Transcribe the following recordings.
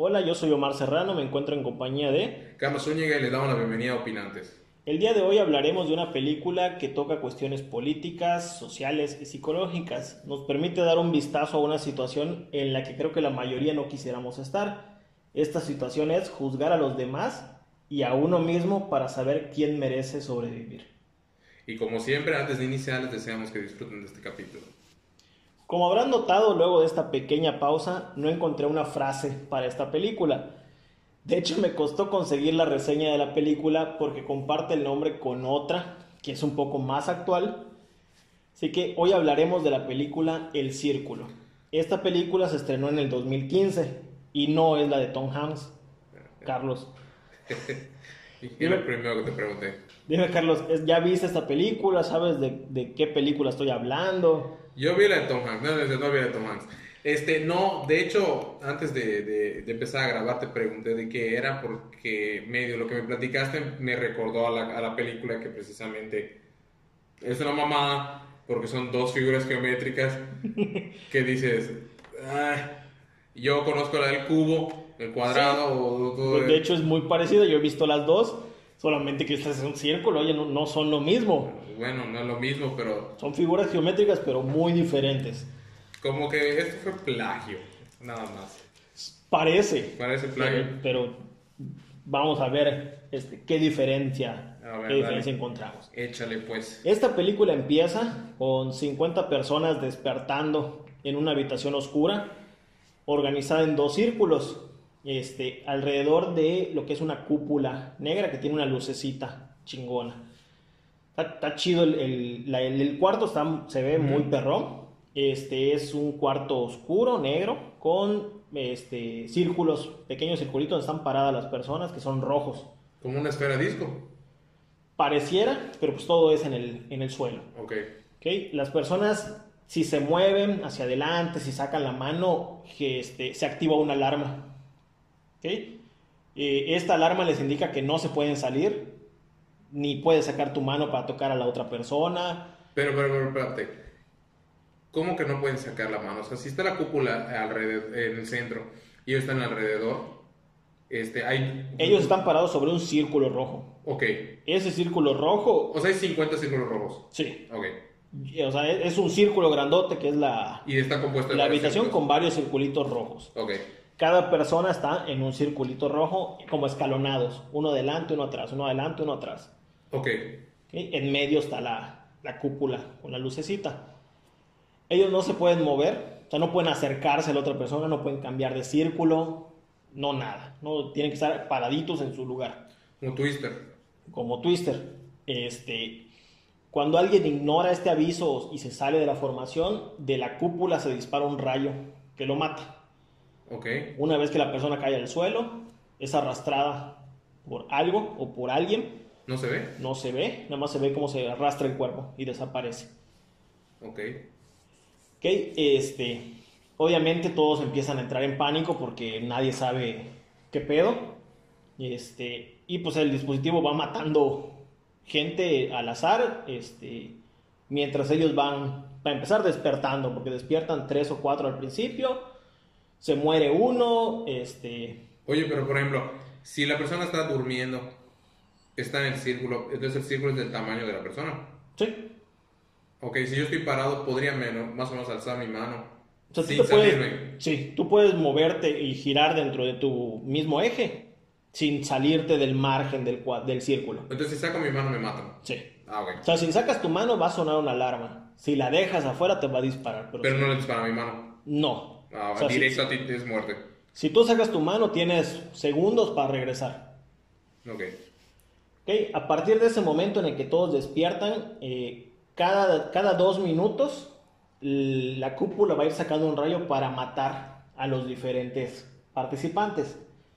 Hola, yo soy Omar Serrano, me encuentro en compañía de... Carlos Zúñiga y le damos la bienvenida a Opinantes. El día de hoy hablaremos de una película que toca cuestiones políticas, sociales y psicológicas. Nos permite dar un vistazo a una situación en la que creo que la mayoría no quisiéramos estar. Esta situación es juzgar a los demás y a uno mismo para saber quién merece sobrevivir. Y como siempre, antes de iniciar, les deseamos que disfruten de este capítulo. Como habrán notado luego de esta pequeña pausa, no encontré una frase para esta película. De hecho, me costó conseguir la reseña de la película porque comparte el nombre con otra, que es un poco más actual. Así que hoy hablaremos de la película El Círculo. Esta película se estrenó en el 2015 y no es la de Tom Hanks. Carlos, Y dime, lo primero que te pregunté. dime Carlos, ¿ya viste esta película? ¿Sabes de qué película estoy hablando? Yo vi la de Tom Hanks, no vi la de Tom Hanks. No, de hecho, antes de empezar a grabar te pregunté de qué era porque medio lo que me platicaste me recordó a la película que precisamente es una mamada porque son dos figuras geométricas que dices, "Ay, yo conozco la del cubo, el Sí, cuadrado o todo de hecho es muy parecida, yo he visto las dos, solamente que esta es un círculo, oye, no son lo mismo. bueno, no es lo mismo, pero Son figuras geométricas, pero muy diferentes. como que esto fue plagio, nada más. Parece, Parece plagio. pero vamos a ver A qué ver, diferencia dale, encontramos. échale pues. Esta película empieza con 50 personas despertando en una habitación oscura, organizada en dos círculos, alrededor de lo que es una cúpula negra que tiene una lucecita chingona. Está chido el cuarto, se ve muy Ujú. perrón. Es un cuarto oscuro, negro, con círculos, pequeños circulitos donde están paradas las personas que son rojos. Como una esfera disco. Pareciera, pero pues todo es en el suelo. Ok. ¿Ok? Las personas, si se mueven hacia adelante, si sacan la mano, se activa una alarma. ¿Ok? Esta alarma les indica que no se pueden salir, ni puedes sacar tu mano para tocar a la otra persona. Pero, espérate. ¿Cómo que no pueden sacar la mano? O sea, si está la cúpula alrededor, en el centro y ellos están alrededor, hay... Ellos están parados sobre un círculo rojo. Ok. Ese círculo rojo, O sea, hay 50 círculos rojos. sí. Ok. O sea, es un círculo grandote que es Y está compuesto de la varios habitación círculos. con varios circulitos rojos. Ok. Cada persona está en un circulito rojo como escalonados. Uno adelante, uno atrás, uno adelante, uno atrás. Ok. ¿Ok? En medio está la cúpula con la lucecita. Ellos no se pueden mover, o sea, no pueden acercarse a la otra persona, no pueden cambiar de círculo, no nada. No tienen que estar paraditos en su lugar. Un twister. Como Twister. Cuando alguien ignora este aviso y se sale de la formación, de la cúpula se dispara un rayo que lo mata. Ok. Una vez que la persona cae al suelo, es arrastrada por algo o por alguien, ¿No se ve? no se ve, nada más se ve cómo se arrastra el cuerpo y desaparece. Ok. ¿Ok? Obviamente todos empiezan a entrar en pánico porque nadie sabe qué pedo. Y pues el dispositivo va matando gente al azar, mientras ellos van a empezar despertando, porque despiertan tres o cuatro al principio, se muere uno, Oye, pero por ejemplo, si la persona está durmiendo, está en el círculo, entonces el círculo es del tamaño de la persona. sí. Ok, si yo estoy parado, podría menos, más o menos alzar mi mano O sea, sin salirme. tú puedes moverte y girar dentro de tu mismo eje sin salirte del margen del círculo. Entonces, si saco mi mano, me matan. Sí. Ah, ok. O sea, si sacas tu mano va a sonar una alarma. Si la dejas afuera te va a disparar, pero Pero si no le dispara mi mano. no. Ah, O sea, directo a ti es muerte. si tú sacas tu mano tienes segundos para regresar. Ok. ¿Ok? A partir de ese momento en el que todos despiertan, cada 2 minutos la cúpula va a ir sacando un rayo para matar a los diferentes participantes.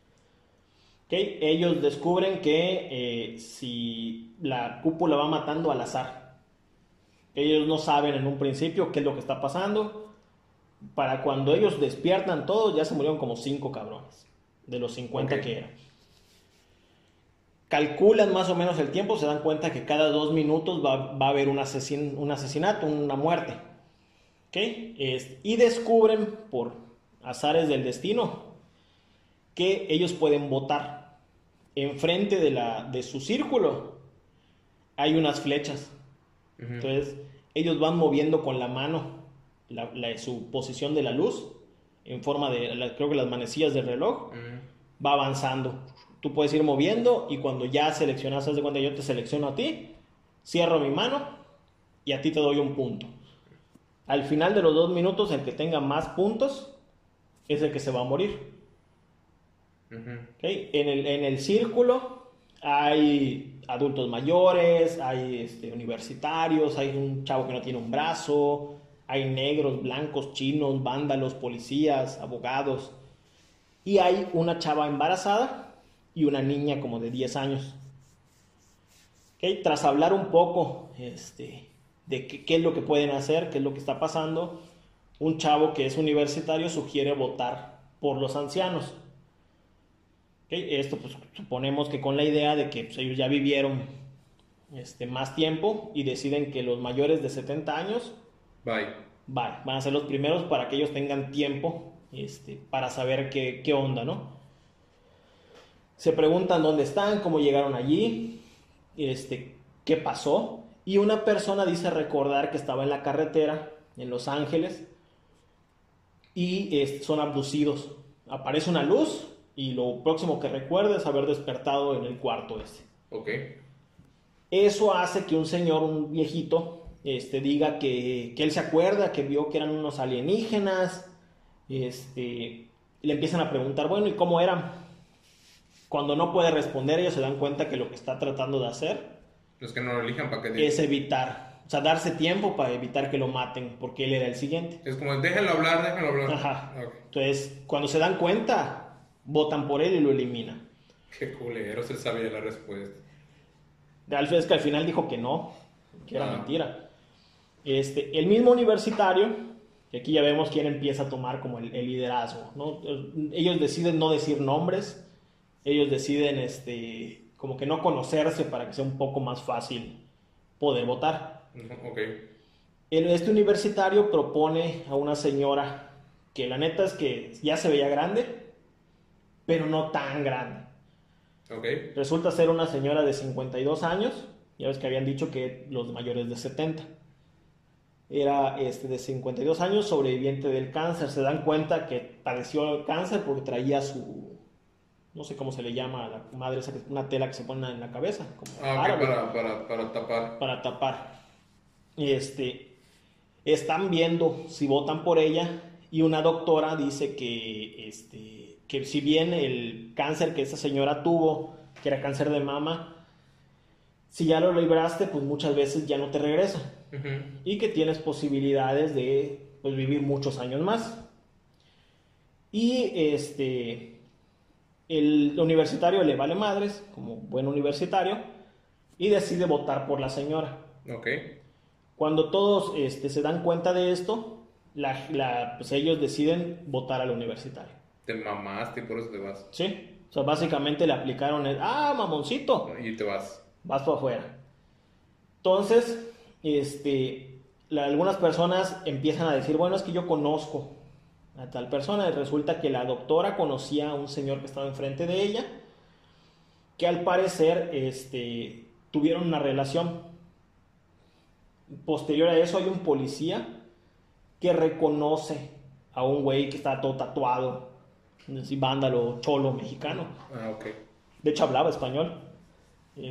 ¿Okay? Ellos descubren que si la cúpula va matando al azar, ellos no saben en un principio qué es lo que está pasando. Para cuando ellos despiertan todos, ya se murieron como 5 cabrones de los Ok. 50 que eran. Calculan más o menos el tiempo, se dan cuenta que cada 2 minutos va a haber un asesinato, una muerte. ¿Okay? Y descubren por azares del destino que ellos pueden votar. Enfrente de su círculo hay unas flechas. Entonces, ellos van moviendo con la mano su posición de la luz en forma de, creo que las manecillas del reloj, va avanzando. Tú puedes ir moviendo y cuando ya seleccionas, haz de cuenta, yo te selecciono a ti, cierro mi mano y a ti te doy un punto. Al final de los 2 minutos, el que tenga más puntos es el que se va a morir. ¿Okay? En el círculo hay adultos mayores, hay universitarios, hay un chavo que no tiene un brazo, hay negros, blancos, chinos, vándalos, policías, abogados, y hay una chava embarazada y una niña como de 10 años. ¿Okay? Tras hablar un poco de qué es lo que pueden hacer, qué es lo que está pasando, un chavo que es universitario sugiere votar por los ancianos. ¿Okay? Esto pues suponemos que con la idea de que pues, ellos ya vivieron más tiempo y deciden que los mayores de 70 años van a ser los primeros para que ellos tengan tiempo para saber qué onda, ¿no? Se preguntan dónde están, cómo llegaron allí, qué pasó, y una persona dice recordar que estaba en la carretera en Los Ángeles y son abducidos. Aparece una luz y lo próximo que recuerda es haber despertado en el cuarto ese. Ok. Eso hace que un señor, un viejito, diga que él se acuerda, que vio que eran unos alienígenas. Le empiezan a preguntar, bueno, ¿y cómo eran? Cuando no puede responder, ellos se dan cuenta que lo que está tratando de hacer los que no lo elijan para que es evitar, o sea, darse tiempo para evitar que lo maten, porque él era el siguiente. Es como, déjenlo hablar. Ajá. Okay. Entonces, cuando se dan cuenta, votan por él y lo eliminan. Qué culero, se sabía la respuesta. Es que al final dijo que no, que era mentira. El mismo universitario, que aquí ya vemos quién empieza a tomar como el liderazgo, ¿no? Ellos deciden no decir nombres, ellos deciden como que no conocerse para que sea un poco más fácil poder votar. Okay. Este universitario propone a una señora que la neta es que ya se veía grande, pero no tan grande. Okay. Resulta ser una señora de 52 años, ya ves que habían dicho que los mayores de 70. Era de 52 años, sobreviviente del cáncer. Se dan cuenta que padeció cáncer porque traía no sé cómo se le llama a la madre, una tela que se pone en la cabeza. Como para tapar. Para tapar. Están viendo si votan por ella y una doctora dice que si bien el cáncer que esa señora tuvo, que era cáncer de mama, si ya lo libraste, pues muchas veces ya no te regresa. Y que tienes posibilidades de vivir muchos años más. Y el universitario le vale madres, como buen universitario, y decide votar por la señora. Okay. Cuando todos se dan cuenta de esto, pues ellos deciden votar al universitario. Te mamaste y por eso te vas. Sí, o sea, básicamente le aplicaron mamoncito. Y te vas. Vas para afuera. Entonces, algunas personas empiezan a decir, bueno, es que yo conozco a tal persona, y resulta que la doctora conocía a un señor que estaba enfrente de ella, que al parecer tuvieron una relación. Posterior a eso hay un policía que reconoce a un güey que está todo tatuado, vándalo, cholo, mexicano. Okay. De hecho hablaba español. Y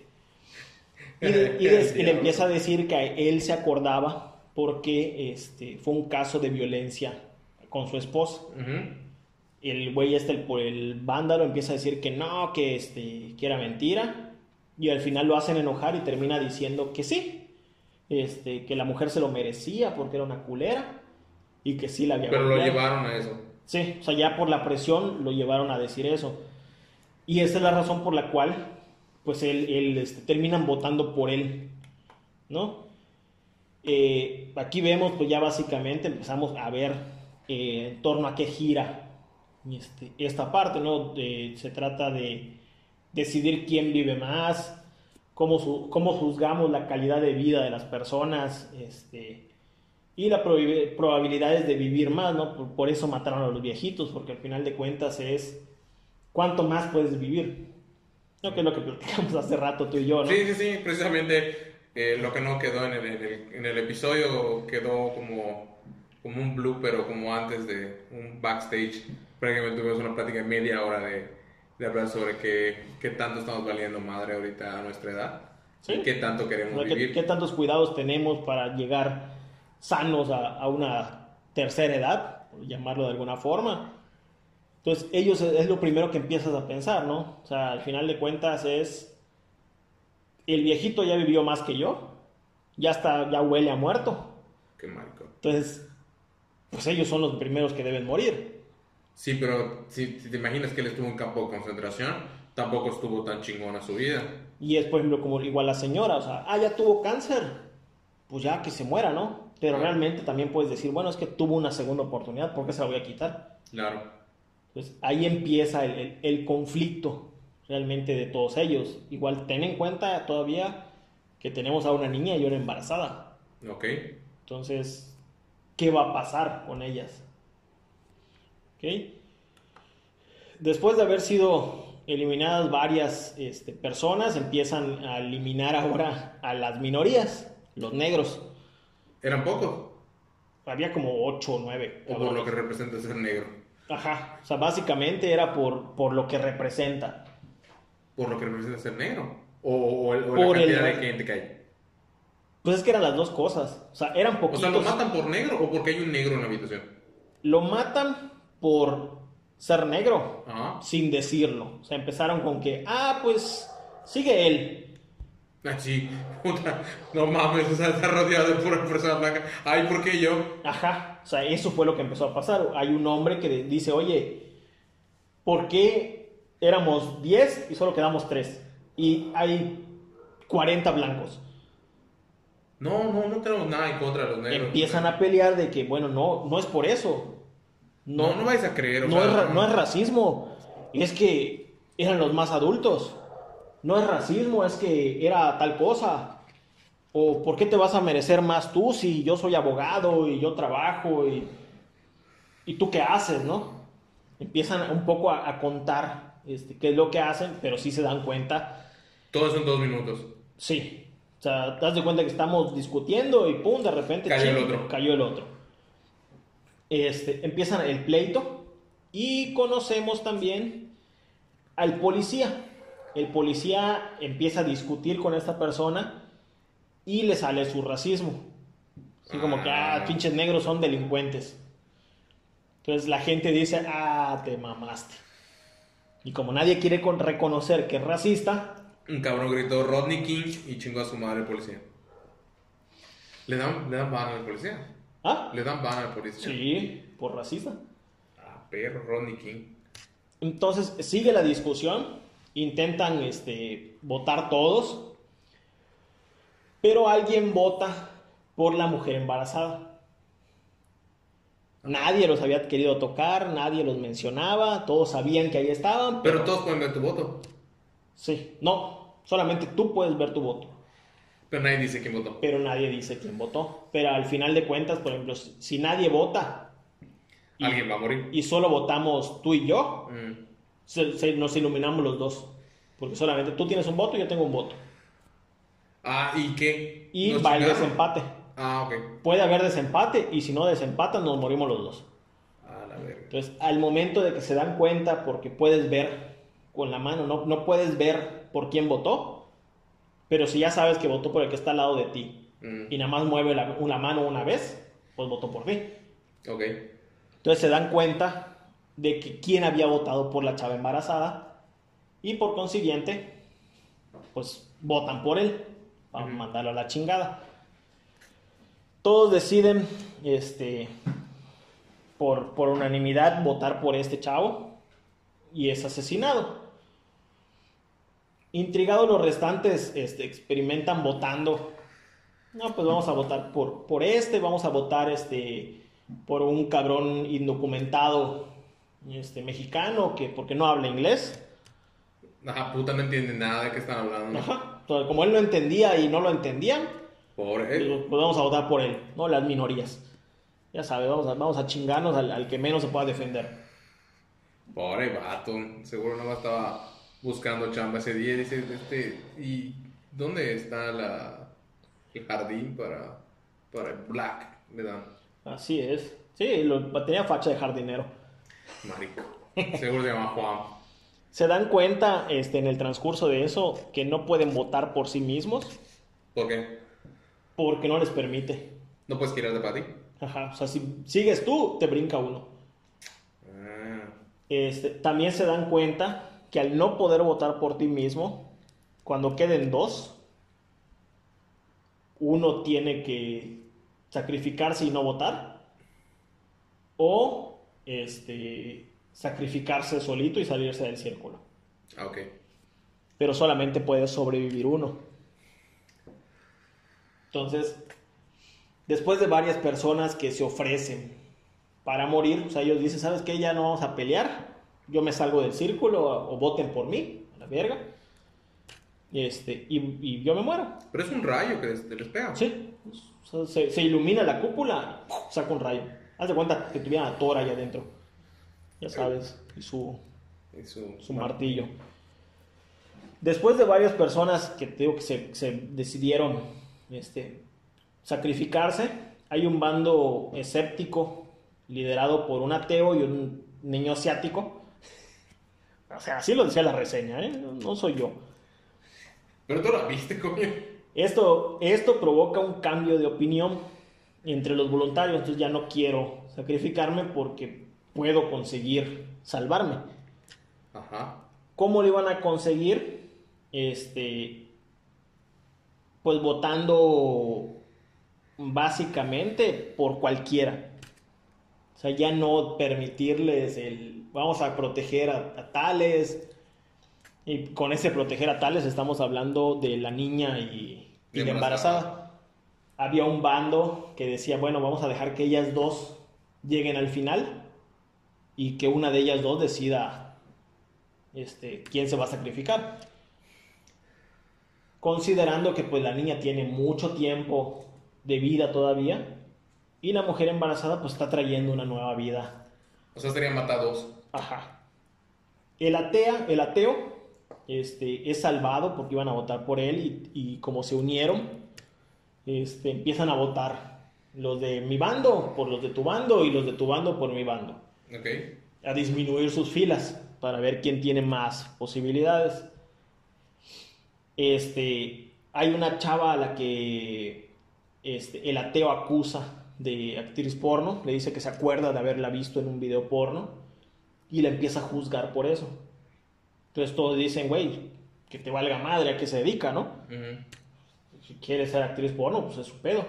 le empieza a decir que él se acordaba porque fue un caso de violencia con su esposa. El güey el vándalo empieza a decir que no, que era mentira, y al final lo hacen enojar y termina diciendo que sí, que la mujer se lo merecía porque era una culera y que sí la había pero golpeado. Lo llevaron a eso. Sí, o sea, ya por la presión lo llevaron a decir eso, y esa es la razón por la cual pues terminan votando por él, ¿no? Aquí vemos, pues ya básicamente empezamos a ver en torno a qué gira esta parte, ¿no? Se trata de decidir quién vive más, cómo juzgamos la calidad de vida de las personas, y las probabilidades de vivir más, ¿no? Por eso mataron a los viejitos, porque al final de cuentas es ¿cuánto más puedes vivir? No, que es lo que platicamos hace rato tú y yo, ¿no? Sí, precisamente lo que no quedó en el episodio quedó como un blooper o como antes de un backstage. Prácticamente tuvimos una plática de media hora de hablar sobre qué tanto estamos valiendo madre ahorita a nuestra edad ¿Sí? y qué tanto O queremos sea, vivir. ¿qué tantos cuidados tenemos para llegar sanos a una tercera edad, por llamarlo de alguna forma? Entonces, ellos es lo primero que empiezas a pensar, ¿no? O sea, al final de cuentas es, el viejito ya vivió más que yo, ya huele a muerto. Qué maricón. Entonces, pues ellos son los primeros que deben morir. Sí, pero si te imaginas que él estuvo en campo de concentración, tampoco estuvo tan chingona su vida. Y es, por ejemplo, como igual la señora, o sea, ya tuvo cáncer, pues ya que se muera, ¿no? Pero Claro. realmente también puedes decir, bueno, es que tuvo una segunda oportunidad, ¿por qué se la voy a quitar? Claro. Entonces, ahí empieza el conflicto realmente de todos ellos. Igual ten en cuenta todavía que tenemos a una niña y una embarazada. Ok. Entonces, ¿qué va a pasar con ellas? ¿Ok? Después de haber sido eliminadas varias personas, empiezan a eliminar ahora a las minorías, los negros. Eran pocos. Había como 8 o 9. O por lo que representa ser negro. Ajá, o sea, básicamente era por lo que representa. Por lo que representa ser negro. O la Por cantidad de gente que hay. Pues es que eran las dos cosas. O sea, eran O poquitos. sea, ¿lo matan por negro o porque hay un negro en la habitación? Lo matan por ser negro, Ajá. sin decirlo. O sea, empezaron con que, pues sigue él. Ah, sí, puta, no mames, o sea, está rodeado de pura persona blanca. Ay, ¿por qué yo? Ajá, o sea, eso fue lo que empezó a pasar. Hay un hombre que dice, oye, ¿por qué éramos 10 y solo quedamos 3? Y hay 40 blancos. No tenemos nada en contra de los negros. Empiezan a pelear de que, bueno, no es por eso. No vais a creer, o No, sea, no es racismo, es que eran los más adultos. No es racismo, es que era tal cosa. O ¿por qué te vas a merecer más tú si yo soy abogado y yo trabajo y tú qué haces, ¿no? Empiezan un poco a contar qué es lo que hacen, pero sí se dan cuenta. Todo eso en 2 minutos. Sí, o sea, te das de cuenta que estamos discutiendo y pum, de repente Cayó el ching, otro. cayó el otro. Empiezan el pleito y conocemos también al policía. El policía empieza a discutir con esta persona y le sale su racismo. Así como que, pinches negros son delincuentes. Entonces la gente dice, te mamaste. Y como nadie quiere reconocer que es racista, Un cabrón gritó Rodney King y chingó a su madre el policía. ¿Le dan ban al policía? ¿Le dan ban al policía? Sí, por racista. Perro, Rodney King. Entonces sigue la discusión, intentan votar todos, pero alguien vota por la mujer embarazada. Nadie los había querido tocar, nadie los mencionaba, todos sabían que ahí estaban. Pero todos pueden ver tu voto. Sí, no, solamente tú puedes ver tu voto. Pero nadie dice quién votó. Pero nadie dice quién votó. Pero al final de cuentas, por ejemplo, si nadie vota Alguien va a morir. y solo votamos tú y yo, nos iluminamos los dos. Porque solamente tú tienes un voto y yo tengo un voto. ¿Y qué? Y ¿Nos va el chingaron? desempate. Ok. Puede haber desempate y si no desempatan nos morimos los dos. La verga. Entonces, al momento de que se dan cuenta, porque puedes ver con la mano, no puedes ver por quién votó, pero si ya sabes que votó por el que está al lado de ti y nada más mueve la mano una vez, pues votó por ti. Ok. Entonces se dan cuenta de que quién había votado por la chava embarazada y por consiguiente, pues votan por él para mandarlo a la chingada. Todos deciden, por unanimidad, votar por este chavo y es asesinado. Intrigados los restantes, experimentan votando. No, pues vamos a votar por vamos a votar por un cabrón indocumentado mexicano que porque no habla inglés. Ajá, puta, no entiende nada de qué están hablando. Ajá. Entonces, como él no entendía y no lo entendían, Pobre él. pues vamos a votar por él, ¿no? Las minorías. Ya sabes, vamos a chingarnos al que menos se pueda defender. Pobre vato, seguro no estaba buscando chamba ese día. Dice, ¿y dónde está el jardín para el Black? Le dan, Así es. Sí, tenía facha de jardinero. marico. Seguro se llama Juan. Se dan cuenta en el transcurso de eso que no pueden votar por sí mismos ¿Por qué? porque no les permite. ¿No puedes girarte para ti? Ajá, o sea, si sigues tú, te brinca uno. Ah, También se dan cuenta que al no poder votar por ti mismo, cuando queden dos, uno tiene que sacrificarse y no votar, o sacrificarse solito y salirse del círculo. ok. Pero solamente puede sobrevivir uno. Entonces, después de varias personas que se ofrecen para morir, o sea, ellos dicen, ¿sabes qué? Ya no vamos a pelear, yo me salgo del círculo o voten por mí, a la verga. Y yo me muero. Pero es un rayo que les pega. Sí, o sea, se ilumina la cúpula, saca un rayo. Haz de cuenta que tuviera a Thor allá adentro, ya sabes, y Y su martillo. Después de varias personas que te digo que se decidieron sacrificarse, hay un bando escéptico liderado por un ateo y un niño asiático. O sea, así lo decía la reseña, ¿eh? No soy yo. Pero tú la viste, coño. Esto provoca un cambio de opinión entre los voluntarios, entonces ya no quiero sacrificarme porque puedo conseguir salvarme. Ajá. ¿Cómo lo iban a conseguir? Pues votando básicamente por cualquiera. O sea, ya no permitirles vamos a proteger a tales. Y con ese proteger a tales estamos hablando de la niña y la embarazada. Había un bando que decía, bueno, vamos a dejar que ellas dos lleguen al final y que una de ellas dos decida quién se va a sacrificar. Considerando que pues la niña tiene mucho tiempo de vida todavía y la mujer embarazada pues está trayendo una nueva vida. O sea, serían matados. Ajá. El ateo es salvado porque iban a votar por él y como se unieron, empiezan a votar los de mi bando por los de tu bando y los de tu bando por mi bando. Ok. A disminuir sus filas para ver quién tiene más posibilidades. Hay una chava a la que el ateo acusa de actriz porno, le dice que se acuerda de haberla visto en un video porno y la empieza a juzgar por eso. Entonces todos dicen, güey, que te valga madre a qué se dedica, ¿no? Uh-huh. Si quiere ser actriz porno, pues es su pedo.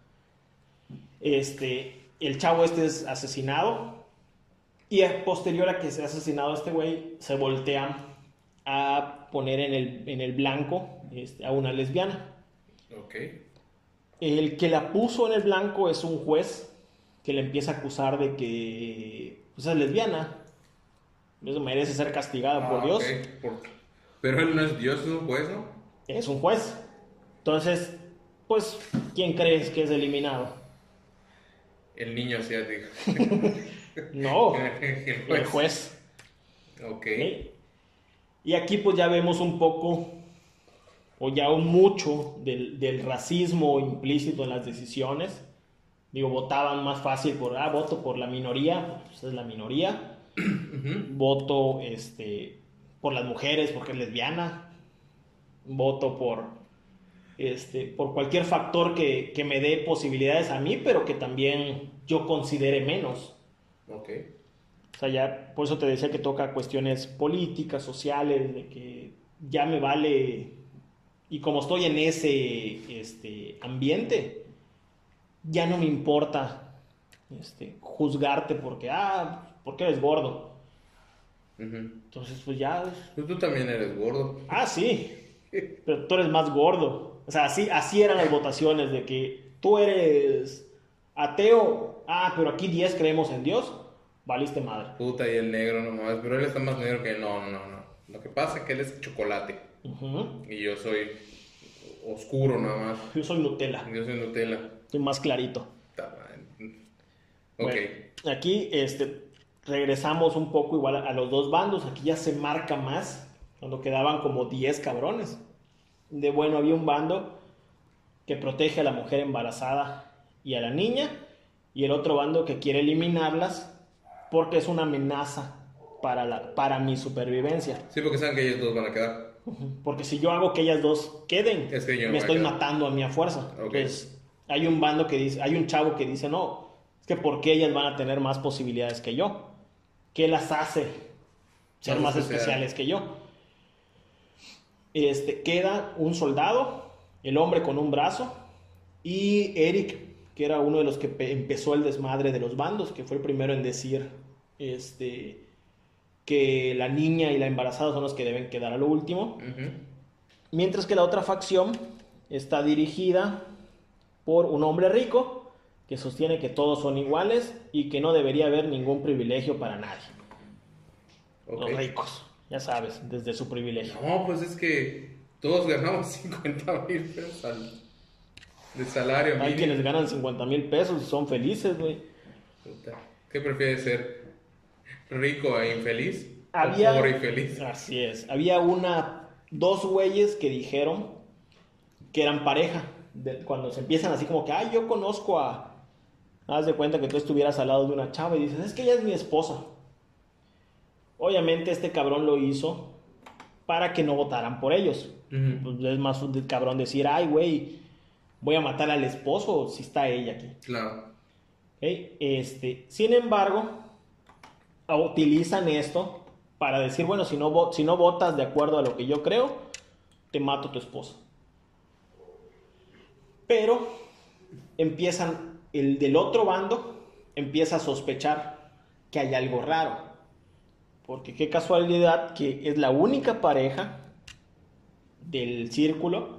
El chavo es asesinado y posterior a que sea asesinado este güey, se voltea a poner en el blanco a una lesbiana. Ok. El que la puso en el blanco es un juez que le empieza a acusar de que pues, es lesbiana. Eso merece ser castigada por Dios. Okay. Pero él no es Dios, es un juez, ¿no? Es un juez. Entonces, pues, ¿quién crees que es eliminado? El niño asiático. No, el el juez. Ok. ¿Sí? Y aquí pues ya vemos un poco, o ya un mucho, del racismo implícito en las decisiones. Digo, votaban más fácil voto por la minoría, pues es la minoría. Uh-huh. Voto por las mujeres porque es lesbiana. Voto por cualquier factor que me dé posibilidades a mí, pero que también yo considere menos. Ok. O sea, ya por eso te decía que toca cuestiones políticas, sociales, de que ya me vale, y como estoy en ese ambiente, ya no me importa juzgarte porque eres gordo. Uh-huh. Entonces, pues ya. Pues tú también eres gordo. Ah, sí, pero tú eres más gordo. O sea, así eran las votaciones, de que tú eres ateo, pero aquí 10 creemos en Dios, valiste madre. Puta, y el negro nomás. Pero él está más negro que él. No. Lo que pasa es que él es chocolate. Uh-huh. Y yo soy oscuro nada más. Yo soy Nutella. Yo soy Nutella. Soy más clarito. Ok. Bueno, aquí regresamos un poco igual a los dos bandos. Aquí ya se marca más, cuando quedaban como 10 cabrones. De bueno, había un bando que protege a la mujer embarazada y a la niña, y el otro bando que quiere eliminarlas porque es una amenaza para mi supervivencia. Sí, porque saben que ellos dos van a quedar. Porque si yo hago que ellas dos queden, Es que yo no me voy a estoy quedar. matando a mí a fuerza. Ok. Entonces, hay un bando que dice, hay un chavo que dice, no, es que porque ellas van a tener más posibilidades que yo. ¿Qué las hace ser más especiales que yo? Queda un soldado, el hombre con un brazo, y Eric, que era uno de los que empezó el desmadre de los bandos, que fue el primero en decir que la niña y la embarazada son los que deben quedar a lo último. Ujú. Mientras que la otra facción está dirigida por un hombre rico que sostiene que todos son iguales y que no debería haber ningún privilegio para nadie. Ok. Los ricos, ya sabes, desde su privilegio. No, pues es que todos ganamos 50,000 pesos de salario Hay mínimo. quienes ganan 50,000 pesos y son felices, güey. Puta. ¿Qué prefieres ser? ¿Rico e infeliz? Había, ¿O pobre y feliz? así es, había dos güeyes que dijeron que eran pareja. Cuando se empiezan así como que, ay, yo conozco haz de cuenta que tú estuvieras al lado de una chava y dices, es que ella es mi esposa. Obviamente este cabrón lo hizo para que no votaran por ellos. Ujú. Pues es más un cabrón decir, ay, güey, voy a matar al esposo si está ella aquí. Claro. ¿Ok? Sin embargo, utilizan esto para decir, bueno, si no votas de acuerdo a lo que yo creo, te mato a tu esposa. Pero el del otro bando empieza a sospechar que hay algo raro. Porque qué casualidad que es la única pareja del círculo.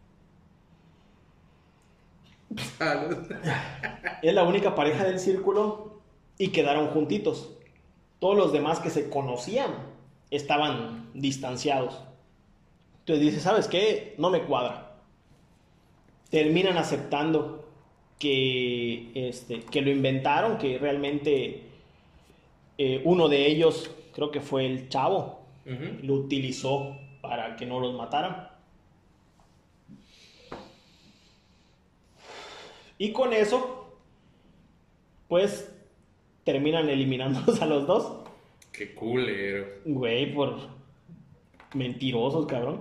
Salud. Es la única pareja del círculo y quedaron juntitos. Todos los demás que se conocían estaban distanciados. Entonces dice, ¿sabes qué? No me cuadra. Terminan aceptando que lo inventaron, que realmente uno de ellos, creo que fue el chavo, Ujú. lo utilizó para que no los mataran. Y con eso, pues, terminan eliminándolos a los dos. Qué culero. Güey, por mentirosos, cabrón.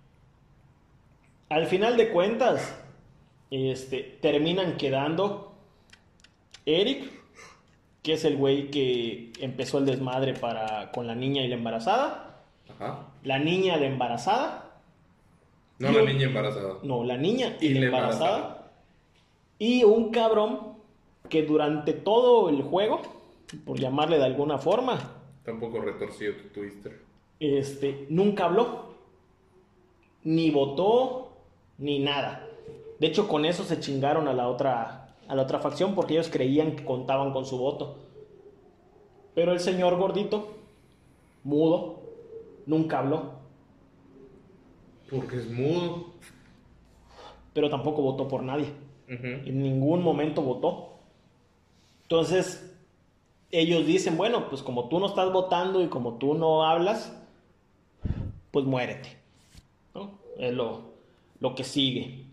Al final de cuentas, terminan quedando Eric, que es el güey que empezó el desmadre con la niña y la embarazada. Ajá. La niña, la embarazada. No, la niña embarazada. No, la niña y Y la la embarazada. Y un cabrón que durante todo el juego, por llamarle de alguna forma, Está un poco retorcido tu twister. nunca habló, ni votó, ni nada. De hecho, con eso se chingaron a la otra facción porque ellos creían que contaban con su voto. Pero el señor gordito, mudo, nunca habló, Porque es mudo. pero tampoco votó por nadie. Ujú. En ningún momento votó. Entonces, ellos dicen, bueno, pues como tú no estás votando y como tú no hablas, pues muérete, ¿no? Es lo que sigue.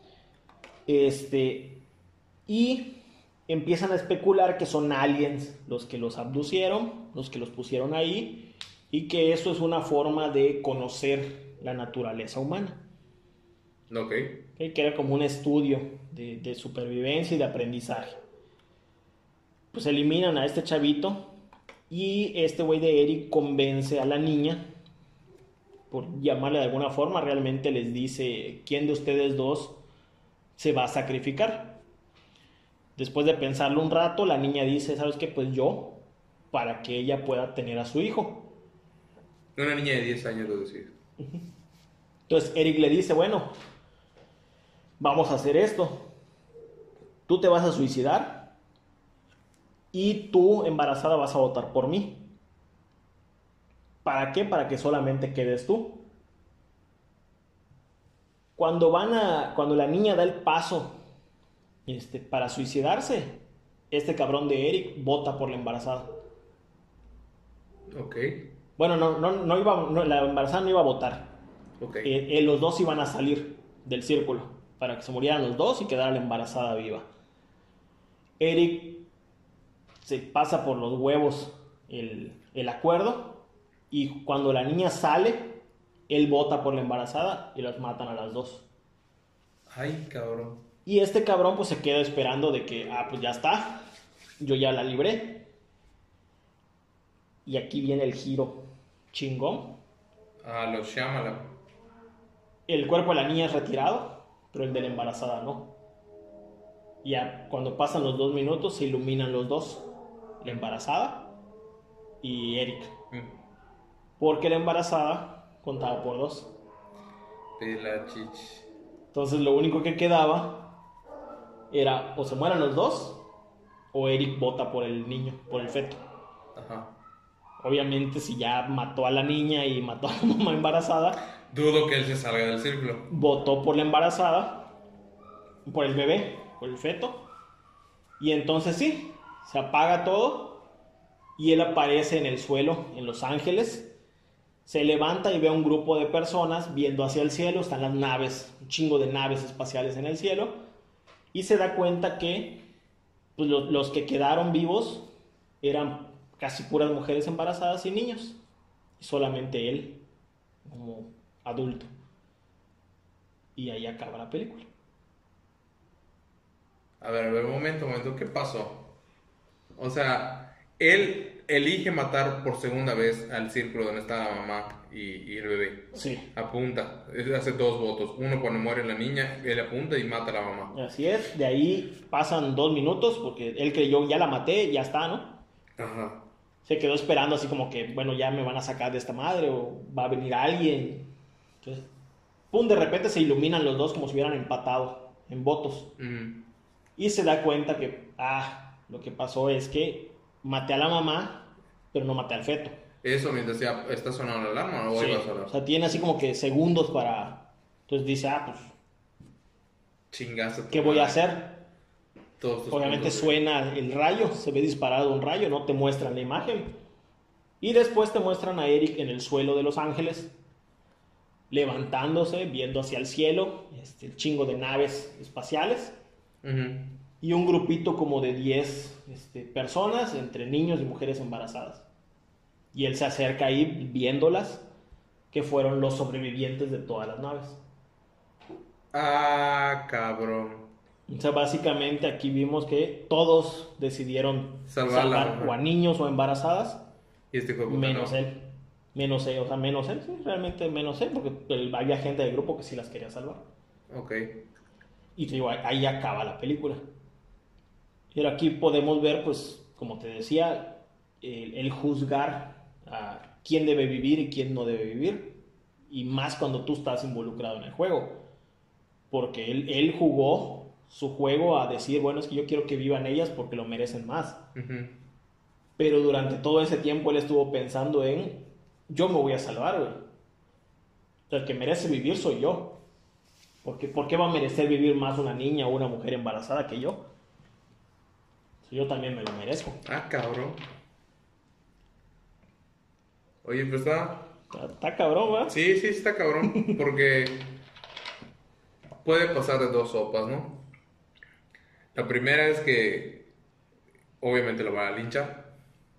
Y empiezan a especular que son aliens los que los abducieron, los que los pusieron ahí, y que eso es una forma de conocer la naturaleza humana. Ok. ¿Ok? Que era como un estudio de supervivencia y de aprendizaje. Pues eliminan a este chavito y este güey de Eric convence a la niña, por llamarle de alguna forma, realmente les dice quién de ustedes dos se va a sacrificar. Después de pensarlo un rato, la niña dice, ¿sabes qué? Pues yo, para que ella pueda tener a su hijo. Una niña de 10 años lo decía. Entonces Eric le dice, bueno, vamos a hacer esto. Tú te vas a suicidar y tú, embarazada, vas a votar por mí. ¿Para qué? Para que solamente quedes tú. Cuando la niña da el paso para suicidarse, este cabrón de Eric vota por la embarazada. Ok, Bueno, la embarazada no iba a votar. ok. Los dos iban a salir del círculo para que se murieran los dos y quedara la embarazada viva. Eric se pasa por los huevos el acuerdo y cuando la niña sale, él vota por la embarazada y las matan a las dos. Ay, cabrón. Y este cabrón pues se queda esperando de que, pues ya está, yo ya la libré. Y aquí viene el giro chingón. Ah, los Shyamalan. El cuerpo de la niña es retirado, pero el de la embarazada no. Y ya cuando pasan los 2 minutos se iluminan los dos, la embarazada y Eric. Mm, Porque la embarazada contaba por dos. Pela chich. Entonces lo único que quedaba era o se mueran los dos o Eric vota por el niño, por el feto. Ajá. Obviamente si ya mató a la niña y mató a la mamá embarazada, Dudo que él se salga del círculo. votó por la embarazada, por el bebé, por el feto. Y entonces sí, se apaga todo y él aparece en el suelo en Los Ángeles. Se levanta y ve a un grupo de personas viendo hacia el cielo. Están las naves, un chingo de naves espaciales en el cielo. Y se da cuenta que pues, los que quedaron vivos eran casi puras mujeres embarazadas y niños. Y solamente él como adulto. Y ahí acaba la película. A ver, un momento, ¿qué pasó? O sea, él elige matar por segunda vez al círculo donde está la mamá y el bebé. Sí. Apunta, hace dos votos. Uno cuando muere la niña, él apunta y mata a la mamá. Así es. De ahí pasan 2 minutos porque él creyó, ya la maté, ya está, ¿no? Ajá. Se quedó esperando así como que, bueno, ya me van a sacar de esta madre o va a venir alguien. Entonces, pum, de repente se iluminan los dos como si hubieran empatado en votos. Mm. Y se da cuenta que, lo que pasó es que maté a la mamá, pero no maté al feto. Eso mientras ya está sonando la alarma o Sí, iba a sonar. o sea, tiene así como que segundos para... Entonces dice, pues, Chingaste. ¿qué voy a hacer? Todos tus Obviamente puntos de- suena el rayo, se ve disparado un rayo, no te muestran la imagen. Y después te muestran a Eric en el suelo de Los Ángeles, levantándose, viendo hacia el cielo, el chingo de naves espaciales. Ujú. Y un grupito como de 10 personas, entre niños y mujeres embarazadas. Y él se acerca ahí viéndolas, que fueron los sobrevivientes de todas las naves. Ah, cabrón. O sea, básicamente aquí vimos que todos decidieron Salvarla, salvar ajá. o a niños o embarazadas, Y este hijo de puta menos no. él. Menos él, o sea, menos él, sí, realmente menos él, porque había gente del grupo que sí las quería salvar. Ok. Y te digo, ahí acaba la película. Pero aquí podemos ver, pues, como te decía, el juzgar a quién debe vivir y quién no debe vivir. Y más cuando tú estás involucrado en el juego. Porque él jugó su juego a decir, bueno, es que yo quiero que vivan ellas porque lo merecen más. Ujú. Pero durante todo ese tiempo él estuvo pensando en, yo me voy a salvar, güey. O sea, el que merece vivir soy yo. Porque, ¿por qué va a merecer vivir más una niña o una mujer embarazada que yo? Yo también me lo merezco. Ah, cabrón. Oye, pues está. Está cabrón, ¿verdad? Sí, sí, está cabrón. Porque puede pasar de dos sopas, ¿no? La primera es que obviamente lo van a linchar.